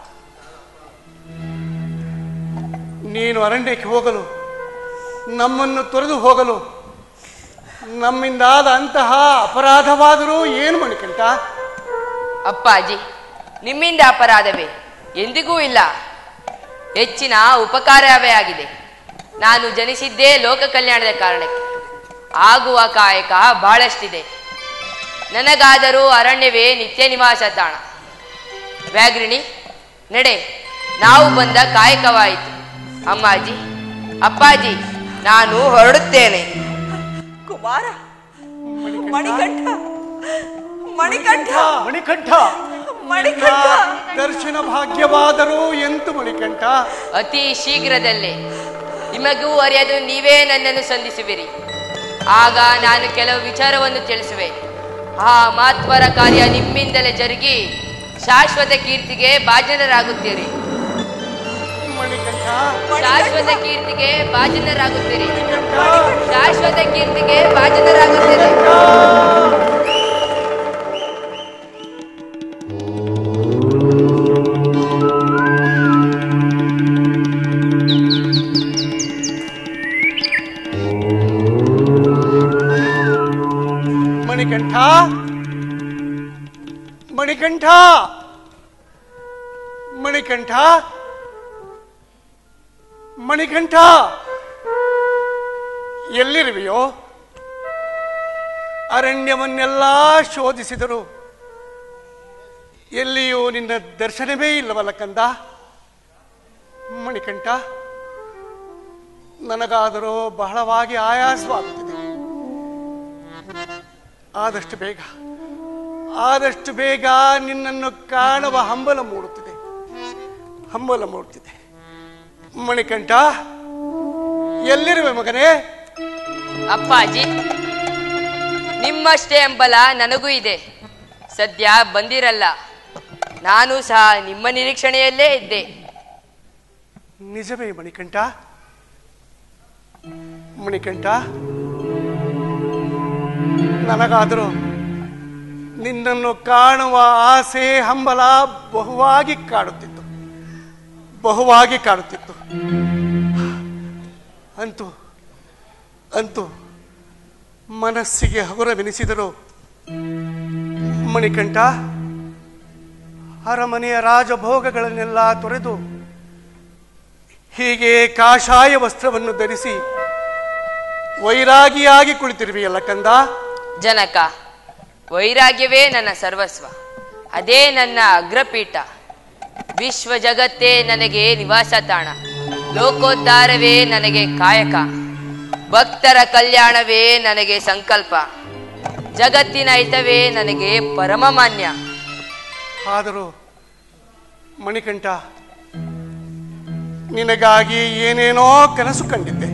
ನೀನು ಅರಣ್ಯಕ್ಕೆ ಹೋಗಲು, ನಮ್ಮನ್ನು ತೊರೆದು ಹೋಗಲು ನಮ್ಮಿಂದಾದ ಅಂತಹ ಅಪರಾಧವಾದರೂ ಏನು ಮಣಿಕಂಠ? ಅಪ್ಪಾಜಿ, ನಿಮ್ಮಿಂದ ಅಪರಾಧವೇ ಎಂದಿಗೂ ಇಲ್ಲ, ಹೆಚ್ಚಿನ ಉಪಕಾರವೇ ಆಗಿದೆ. ನಾನು ಜನಿಸಿದ್ದೇ ಲೋಕ ಕಲ್ಯಾಣದ ಕಾರಣಕ್ಕೆ. ಆಗುವ ಕಾಯಕ ಬಹಳಷ್ಟಿದೆ. ನನಗಾದರೂ ಅರಣ್ಯವೇ ನಿತ್ಯ ನಿವಾಸ ತಾಣ. ವ್ಯಾಘ್ರಿಣಿ, ನಡೆ, ನಾವು ಬಂದ ಕಾಯಕವಾಯಿತು. ಅಮ್ಮಾಜಿ, ಅಪ್ಪಾಜಿ, ನಾನು ಹೊರಡುತ್ತೇನೆ. ಕುಮಾರ, ಮಣಿಕಂಠ, ಮಣಿಕಂಠ, ಮಣಿಕಂಠ, ಮಣಿಕಂಠ, ದರ್ಶನ ಭಾಗ್ಯವಾದರೂ ಎಂತು ಮಣಿಕಂಠ? ಅತಿ ಶೀಘ್ರದಲ್ಲೇ ನಿಮಗೂ ಅರಿಯದು ನೀವೇ ನನ್ನನ್ನು ಸಂಧಿಸುವಿರಿ. ಆಗ ನಾನು ಕೆಲವು ವಿಚಾರವನ್ನು ತಿಳಿಸುವೆ. ಆ ಮಹತ್ವರ ಕಾರ್ಯ ನಿಮ್ಮಿಂದಲೇ ಜರುಗಿ ಶಾಶ್ವತ ಕೀರ್ತಿಗೆ ಭಾಜನರಾಗುತ್ತೀರಿ. ಶಾಶ್ವತ ಕೀರ್ತಿಗೆ ಭಾಜನರಾಗುತ್ತೀರಿ. ಶಾಶ್ವತ ಕೀರ್ತಿಗೆ ಭಾಜನರಾಗುತ್ತೀರಿ. ಓ ಮಣಿಕಂಠ, ಮಣಿಕಂಠ, ಮಣಿಕಂಠ, ಎಲ್ಲಿರುವೆಯೋ? ಅರಣ್ಯವನ್ನೆಲ್ಲ ಶೋಧಿಸಿದರು, ಎಲ್ಲಿಯೂ ನಿನ್ನ ದರ್ಶನವೇ ಇಲ್ಲವಲ್ಲ ಕಂದ. ಮಣಿಕಂಠ, ನನಗಾದರೂ ಬಹಳವಾಗಿ ಆಯಾಸವಾಗುತ್ತಿದೆ. ಆದಷ್ಟು ಬೇಗ ಆದಷ್ಟು ಬೇಗ ನಿನ್ನನ್ನು ಕಾಣುವ ಹಂಬಲ ಮೂಡುತ್ತಿದೆ, ಹಂಬಲ ಮೂಡುತ್ತಿದೆ. ಮಣಿಕಂಠ, ಎಲ್ಲಿರುವೆ ಮಗನೇ? ಅಪ್ಪಾಜಿ, ನಿಮ್ಮಷ್ಟೇ ಹಂಬಲ ನನಗೂ ಇದೆ. ಸದ್ಯ ಬಂದಿರಲ್ಲ, ನಾನು ಸಹ ನಿಮ್ಮ ನಿರೀಕ್ಷಣೆಯಲ್ಲೇ ಇದ್ದೆ. ನಿಜವೇ ಮಣಿಕಂಠ? ಮಣಿಕಂಠ, ನನಗಾದರೂ ನಿನ್ನನ್ನು ಕಾಣುವ ಆಸೆ ಹಂಬಲ ಬಹುವಾಗಿ ಕಾಡುತ್ತಿತ್ತು, ಬಹುವಾಗಿ ಕಾಡುತ್ತಿತ್ತು. ಅಂತೂ ಅಂತೂ ಮನಸ್ಸಿಗೆ ಹಗುರವೆನಿಸಿದರು. ಮಣಿಕಂಠ, ಅರಮನೆಯ ರಾಜಭೋಗಗಳನ್ನೆಲ್ಲ ತೊರೆದು ಹೀಗೆ ಕಾಷಾಯ ವಸ್ತ್ರವನ್ನು ಧರಿಸಿ ವೈರಾಗಿಯಾಗಿ ಕುಳಿತಿರುವೆಯಲ್ಲ ಕಂದ. ಜನಕ, ವೈರಾಗ್ಯವೇ ನನ್ನ ಸರ್ವಸ್ವ, ಅದೇ ನನ್ನ ಅಗ್ರಪೀಠ. ವಿಶ್ವ ಜಗತ್ತೇ ನನಗೆ ನಿವಾಸ ತಾಣ, ಲೋಕೋದ್ಧಾರವೇ ನನಗೆ ಕಾಯಕ, ಭಕ್ತರ ಕಲ್ಯಾಣವೇ ನನಗೆ ಸಂಕಲ್ಪ, ಜಗತ್ತಿನ ಹಿತವೇ ನನಗೆ ಪರಮಮಾನ್ಯ. ಆದರೂ ಮಣಿಕಂಠ, ನಿನಗಾಗಿ ಏನೇನೋ ಕನಸು ಕಂಡಿದ್ದೆ,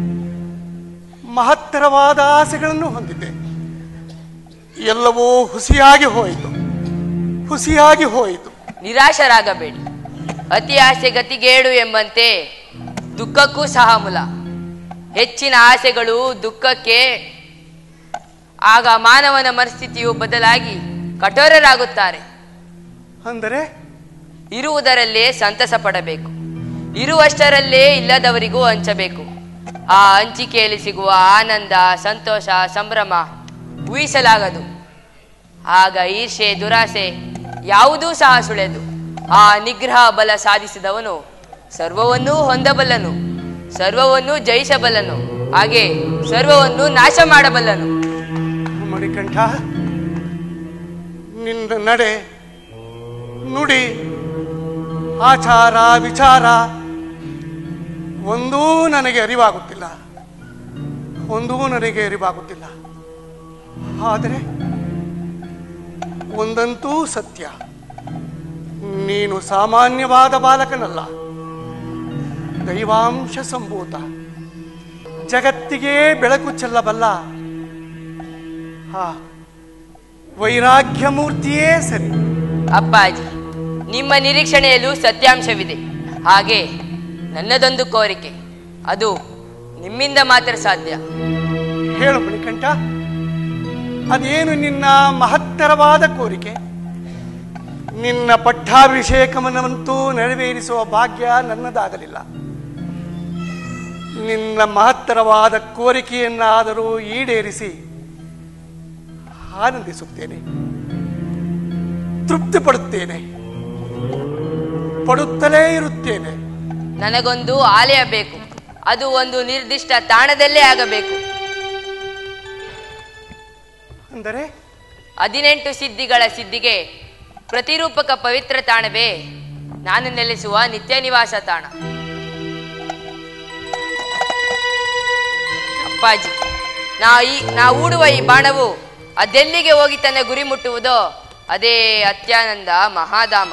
ಮಹತ್ತರವಾದ ಆಸೆಗಳನ್ನು ಹೊಂದಿದ್ದೆ. ಎಲ್ಲವೂ ಹುಸಿಯಾಗಿ ಹೋಯಿತು, ಹುಸಿಯಾಗಿ ಹೋಯಿತು. ನಿರಾಶರಾಗಬೇಡಿ. ಅತಿ ಆಸೆ ಗತಿಗೇಡು ಎಂಬಂತೆ ದುಃಖಕ್ಕೂ ಸಹ ಮೂಲ. ಹೆಚ್ಚಿನ ಆಸೆಗಳು ದುಃಖಕ್ಕೆ, ಆಗ ಮಾನವನ ಮನಸ್ಥಿತಿಯು ಬದಲಾಗಿ ಕಠೋರರಾಗುತ್ತಾರೆ. ಅಂದರೆ ಇರುವುದರಲ್ಲೇ ಸಂತಸ ಪಡಬೇಕು, ಇರುವಷ್ಟರಲ್ಲೇ ಇಲ್ಲದವರಿಗೂ ಹಂಚಬೇಕು. ಆ ಹಂಚಿಕೆಯಲ್ಲಿ ಸಿಗುವ ಆನಂದ, ಸಂತೋಷ, ಸಂಭ್ರಮ ಊಹಿಸಲಾಗದು. ಆಗ ಈರ್ಷೆ, ದುರಾಸೆ ಯಾವುದೂ ಸಹ ಸುಳೆದು ಆ ನಿಗ್ರಹ ಬಲ ಸಾಧಿಸಿದವನು ಸರ್ವವನ್ನೂ ಹೊಂದಬಲ್ಲನು, ಸರ್ವವನ್ನೂ ಜಯಿಸಬಲ್ಲನು, ಹಾಗೆ ಸರ್ವವನ್ನು ನಾಶ ಮಾಡಬಲ್ಲನು. ಮಣಿಕಂಠ, ನಿನ್ನ ನಡೆ, ನುಡಿ, ಆಚಾರ, ವಿಚಾರ ಒಂದೂ ನನಗೆ ಅರಿವಾಗುತ್ತಿಲ್ಲ, ಒಂದೂ ನನಗೆ ಅರಿವಾಗುತ್ತಿಲ್ಲ. ಆದರೆ ಒಂದಂತೂ ಸತ್ಯ, ನೀನು ಸಾಮಾನ್ಯವಾದ ಬಾಲಕನಲ್ಲ, ದೈವಾಂಶ ಸಂಭೂತ, ಜಗತ್ತಿಗೆ ಬೆಳಕು ಚೆಲ್ಲಬಲ್ಲ ಆ ವೈರಾಗ್ಯ ಮೂರ್ತಿಯೇ ಸರಿ. ಅಪ್ಪಾಜಿ, ನಿಮ್ಮ ನಿರೀಕ್ಷಣೆಯಲ್ಲೂ ಸತ್ಯಾಂಶವಿದೆ. ಹಾಗೆ ನನ್ನದೊಂದು ಕೋರಿಕೆ, ಅದು ನಿಮ್ಮಿಂದ ಮಾತ್ರ ಸಾಧ್ಯ. ಹೇಳು ಮಣಿಕಂಠ, ಅದೇನು ನಿನ್ನ ಮಹತ್ತರವಾದ ಕೋರಿಕೆ? ನಿನ್ನ ಪಟ್ಟಾಭಿಷೇಕವನ್ನಂತೂ ನೆರವೇರಿಸುವ ಭಾಗ್ಯ ನನ್ನದಾಗಲಿಲ್ಲ. ನಿನ್ನ ಮಹತ್ತರವಾದ ಕೋರಿಕೆಯನ್ನಾದರೂ ಈಡೇರಿಸಿ ಆನಂದಿಸುತ್ತೇನೆ, ತೃಪ್ತಿ ಪಡುತ್ತೇನೆ, ಪಡುತ್ತಲೇ ಇರುತ್ತೇನೆ. ನನಗೊಂದು ಆಲಯ ಬೇಕು, ಅದು ಒಂದು ನಿರ್ದಿಷ್ಟ ತಾಣದಲ್ಲೇ ಆಗಬೇಕು. ಅಂದರೆ ಹದಿನೆಂಟು ಸಿದ್ಧಿಗಳ ಸಿದ್ಧಿಗೆ ಪ್ರತಿರೂಪಕ ಪವಿತ್ರ ತಾಣವೇ ನಾನು ನೆಲೆಸುವ ನಿತ್ಯ ನಿವಾಸ ತಾಣ. ಅಪ್ಪಾಜಿ, ನಾ ಈ ನಾ ಹೂಡುವ ಈ ಬಾಣವು ಅದೆಲ್ಲಿಗೆ ಹೋಗಿ ತನ್ನ ಗುರಿ ಮುಟ್ಟುವುದೋ ಅದೇ ಅತ್ಯಾನಂದ ಮಹಾಧಾಮ.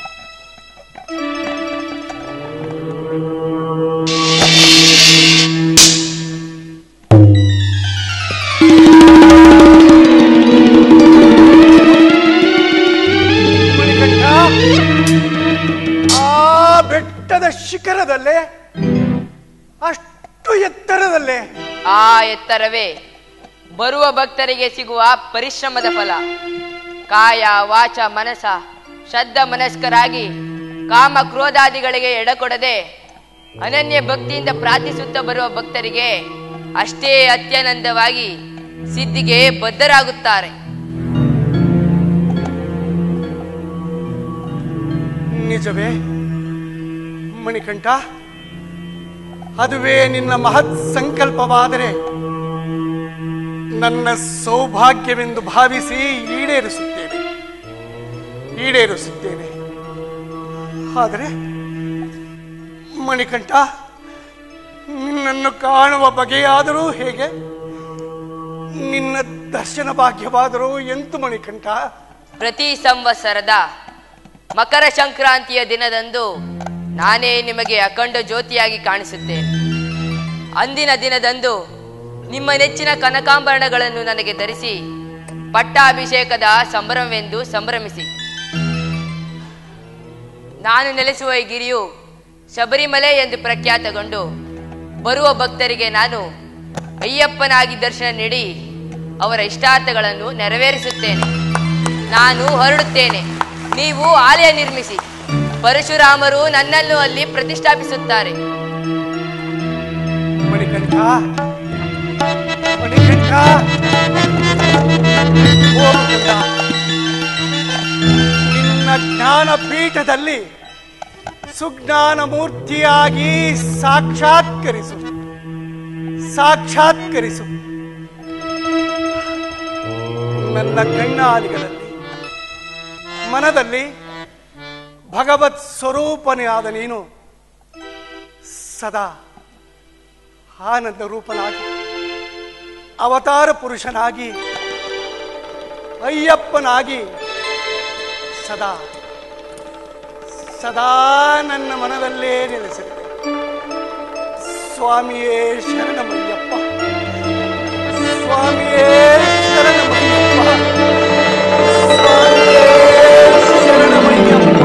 ಆ ಬೆಟ್ಟದ ಶಿಖರದಲ್ಲೇ, ಅಷ್ಟು ಎತ್ತರದಲ್ಲೇ, ಆ ಎತ್ತರವೇ ಬರುವ ಭಕ್ತರಿಗೆ ಸಿಗುವ ಪರಿಶ್ರಮದ ಫಲ. ಕಾಯ, ವಾಚ, ಮನಸ ಶ್ರದ್ಧ ಮನಸ್ಕರಾಗಿ ಕಾಮ ಕ್ರೋಧಾದಿಗಳಿಗೆ ಎಡಕೊಡದೆ ಅನನ್ಯ ಭಕ್ತಿಯಿಂದ ಪ್ರಾರ್ಥಿಸುತ್ತಾ ಬರುವ ಭಕ್ತರಿಗೆ ಅಷ್ಟೇ ಅತ್ಯಾನಂದವಾಗಿ ಸಿದ್ಧಿಗೆ ಬದ್ಧರಾಗುತ್ತಾರೆ. ನಿಜವೇ ಮಣಿಕಂಠ? ಅದುವೇ ನಿನ್ನ ಮಹತ್ ಸಂಕಲ್ಪವಾದರೆ ನನ್ನ ಸೌಭಾಗ್ಯವೆಂದು ಭಾವಿಸಿ ಈಡೇರಿಸುತ್ತೇನೆ ಈಡೇರಿಸುತ್ತೇನೆ ಆದರೆ ಮಣಿಕಂಠ, ನಿನ್ನನ್ನು ಕಾಣುವ ಬಗೆಯಾದರೂ ಹೇಗೆ? ನಿನ್ನ ದರ್ಶನ ಭಾಗ್ಯವಾದರೂ ಎಂತು ಮಣಿಕಂಠ? ಪ್ರತಿ ಸಂವತ್ಸರದ ಮಕರ ಸಂಕ್ರಾಂತಿಯ ದಿನದಂದು ನಾನೇ ನಿಮಗೆ ಅಖಂಡ ಜ್ಯೋತಿಯಾಗಿ ಕಾಣಿಸುತ್ತೇನೆ. ಅಂದಿನ ದಿನದಂದು ನಿಮ್ಮ ನೆಚ್ಚಿನ ಕನಕಾಂಬರಣಗಳನ್ನು ನನಗೆ ಧರಿಸಿ ಪಟ್ಟಾಭಿಷೇಕದ ಸಂಭ್ರಮವೆಂದು ಸಂಭ್ರಮಿಸಿ. ನಾನು ನೆಲೆಸುವ ಈ ಗಿರಿಯು ಶಬರಿಮಲೆ ಎಂದು ಪ್ರಖ್ಯಾತಗೊಂಡು ಬರುವ ಭಕ್ತರಿಗೆ ನಾನು ಅಯ್ಯಪ್ಪನಾಗಿ ದರ್ಶನ ನೀಡಿ ಅವರ ಇಷ್ಟಾರ್ಥಗಳನ್ನು ನೆರವೇರಿಸುತ್ತೇನೆ. ನಾನು ಹೊರಡುತ್ತೇನೆ, ನೀವು ಆಲಯ ನಿರ್ಮಿಸಿ. ಪರಶುರಾಮರು ನನ್ನನ್ನು ಅಲ್ಲಿ ಪ್ರತಿಷ್ಠಾಪಿಸುತ್ತಾರೆ. ಮಣಿಕಂಠ, ಮಣಿಕಂಠ, ಓ ಮಣಿಕಂಠ, ನಿನ್ನ ಜ್ಞಾನ ಪೀಠದಲ್ಲಿ ಸುಜ್ಞಾನ ಮೂರ್ತಿಯಾಗಿ ಸಾಕ್ಷಾತ್ಕರಿಸು ಸಾಕ್ಷಾತ್ಕರಿಸು ನನ್ನ ಕಣ್ಣಾಲಿಗಳಲ್ಲಿ ಮನದಲ್ಲಿ ಭಗವತ್ ಸ್ವರೂಪನೇ ಆದ ನೀನು ಸದಾ ಆನಂದ ರೂಪನಾಗಿ ಅವತಾರ ಪುರುಷನಾಗಿ ಅಯ್ಯಪ್ಪನಾಗಿ ಸದಾ ಸದಾ ನನ್ನ ಮನದಲ್ಲೇ ನೆಲೆಸಿದೆ. ಸ್ವಾಮಿಯೇ ಶರಣಮಯ್ಯಪ್ಪ, ಸ್ವಾಮಿಯೇ ಶರಣಮಯ್ಯಪ್ಪ, ಸ್ವಾಮಿಯೇ ಶರಣಮಯ್ಯಪ್ಪ.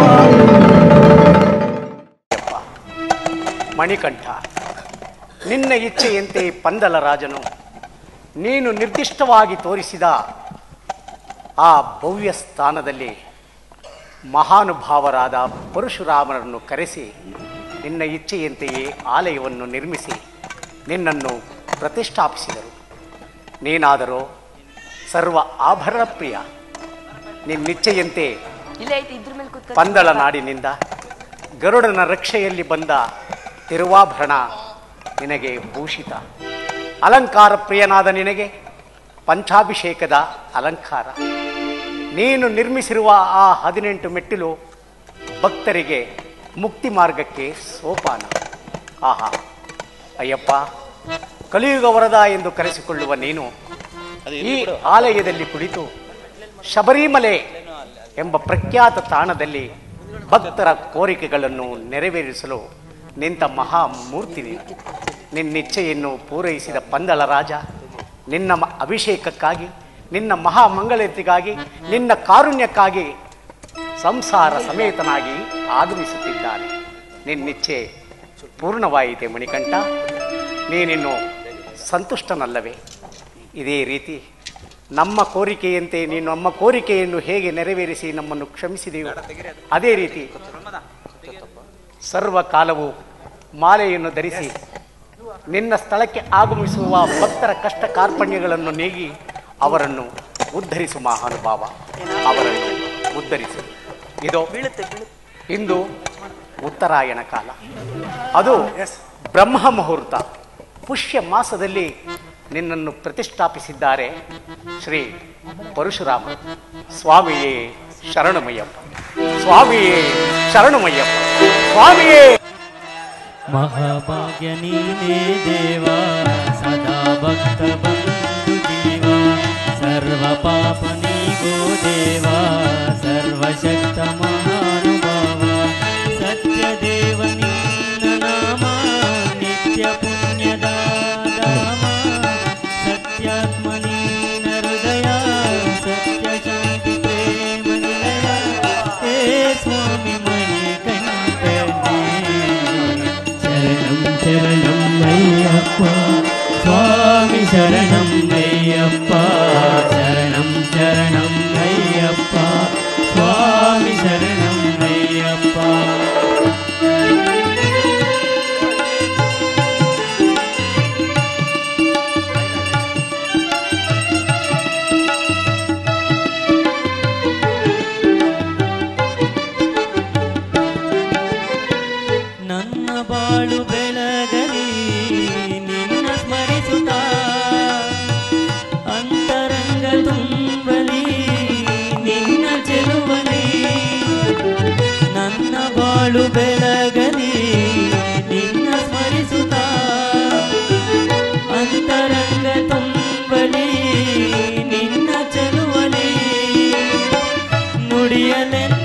ಮಣಿಕಂಠ, ನಿನ್ನ ಇಚ್ಛೆಯಂತೆ ಪಂದಲ ರಾಜನು ನೀನು ನಿರ್ದಿಷ್ಟವಾಗಿ ತೋರಿಸಿದ ಆ ಭವ್ಯ ಸ್ಥಾನದಲ್ಲಿ ಮಹಾನುಭಾವರಾದ ಪರಶುರಾಮರನ್ನು ಕರೆಸಿ ನಿನ್ನ ಇಚ್ಛೆಯಂತೆಯೇ ಆಲಯವನ್ನು ನಿರ್ಮಿಸಿ ನಿನ್ನನ್ನು ಪ್ರತಿಷ್ಠಾಪಿಸಿದರು. ನೀನಾದರೂ ಸರ್ವ ಆಭರಣ ಪ್ರಿಯ. ನಿನ್ನಿಚ್ಛೆಯಂತೆ ಪಂದಳ ನಾಡಿನಿಂದ ಗರುಡನ ರಕ್ಷೆಯಲ್ಲಿ ಬಂದ ತಿರುವಾಭರಣ ನಿನಗೆ ಭೂಷಿತ. ಅಲಂಕಾರ ಪ್ರಿಯನಾದ ನಿನಗೆ ಪಂಚಾಭಿಷೇಕದ ಅಲಂಕಾರ. ನೀನು ನಿರ್ಮಿಸಿರುವ ಆ ಹದಿನೆಂಟು ಮೆಟ್ಟಿಲು ಭಕ್ತರಿಗೆ ಮುಕ್ತಿ ಮಾರ್ಗಕ್ಕೆ ಸೋಪಾನ. ಆಹಾ ಅಯ್ಯಪ್ಪ, ಕಲಿಯುಗ ವರದ ಎಂದು ಕರೆಸಿಕೊಳ್ಳುವ ನೀನು ಈ ಆಲಯದಲ್ಲಿ ಕುಳಿತು ಶಬರಿಮಲೆ ಎಂಬ ಪ್ರಖ್ಯಾತ ತಾಣದಲ್ಲಿ ಭಕ್ತರ ಕೋರಿಕೆಗಳನ್ನು ನೆರವೇರಿಸಲು ನಿಂತ ಮಹಾಮೂರ್ತಿ ನೀನು. ನಿನ್ನಿಚ್ಛೆಯನ್ನು ಪೂರೈಸಿದ ಪಂದಳ ರಾಜ ನಿನ್ನ ಅಭಿಷೇಕಕ್ಕಾಗಿ, ನಿನ್ನ ಮಹಾಮಂಗಳತೆಗಾಗಿ, ನಿನ್ನ ಕಾರುಣ್ಯಕ್ಕಾಗಿ ಸಂಸಾರ ಸಮೇತನಾಗಿ ಆಗಮಿಸುತ್ತಿದ್ದಾನೆ. ನಿನ್ನಿಚ್ಛೆ ಪೂರ್ಣವಾಯಿತೆ ಮಣಿಕಂಠ. ನೀನಿನ್ನು ಸಂತುಷ್ಟನಲ್ಲವೇ? ಇದೇ ರೀತಿ ನಮ್ಮ ಕೋರಿಕೆಯಂತೆ ನೀನು ನಮ್ಮ ಕೋರಿಕೆಯನ್ನು ಹೇಗೆ ನೆರವೇರಿಸಿ ನಮ್ಮನ್ನು ಕ್ಷಮಿಸಿದೆಯೋ ಅದೇ ರೀತಿ ಸರ್ವಕಾಲವೂ ಮಾಲೆಯನ್ನು ಧರಿಸಿ ನಿನ್ನ ಸ್ಥಳಕ್ಕೆ ಆಗಮಿಸುವ ಭಕ್ತರ ಕಷ್ಟ ಕಾರ್ಪಣ್ಯಗಳನ್ನು ನೀಗಿ ಅವರನ್ನು ಉದ್ಧರಿಸು ಮಹಾನುಭಾವ, ಅವರನ್ನು ಉದ್ಧರಿಸು. ಇದು ಇಂದು ಉತ್ತರಾಯಣ ಕಾಲ, ಅದು ಬ್ರಹ್ಮ ಮುಹೂರ್ತ. ಪುಷ್ಯ ಮಾಸದಲ್ಲಿ ನಿನ್ನನ್ನು ಪ್ರತಿಷ್ಠಾಪಿಸಿದ್ದಾರೆ ಶ್ರೀ ಪರಶುರಾಮ. ಸ್ವಾಮಿಯೇ ಶರಣಮಯ್ಯಪ್ಪ, ಸ್ವಾಮಿಯೇ ಶರಣಮಯ್ಯಪ್ಪ, ಸ್ವಾಮಿಯೇ. ಮಹಾಭಾಗ್ಯ ನೀನೇ ದೇವ, ಸದಾ ಭಕ್ತ ಬಂಧು ಜೀವ, ಸರ್ವ ಪಾಪ ನೀಗೋ ದೇವ, ಸರ್ವಶಕ್ತ ಮಹಾನುಭಾವ, ಸತ್ಯ ದೇವ ನಿನ್ನ ನಾಮ, ನಿತ್ಯ ಪುಣ್ಯದ ಧಾಮ, ಸತ್ಯಾತ್ಮ ನೀನ ಹೃದಯ, ಸತ್ಯ ಶಾಂತಿ ಪ್ರೇಮ ನಿಲಯ, ಹೇ ಸ್ವಾಮಿ ಮಣಿಕಂಠನೇ, ಶರಣಂ ಶರಣಂ ಅಯ್ಯಪ್ಪ, ಸ್ವಾಮಿ ಶರಣಂ ಅಯ್ಯಪ್ಪ, ಶರಣಂ ಶರಣಂ ಅಯ್ಯಪ್ಪ, ಸ್ವಾಮಿ ಶರಣಂ ಅಯ್ಯಪ್ಪ. ಮುಡಿಯನೆಂದು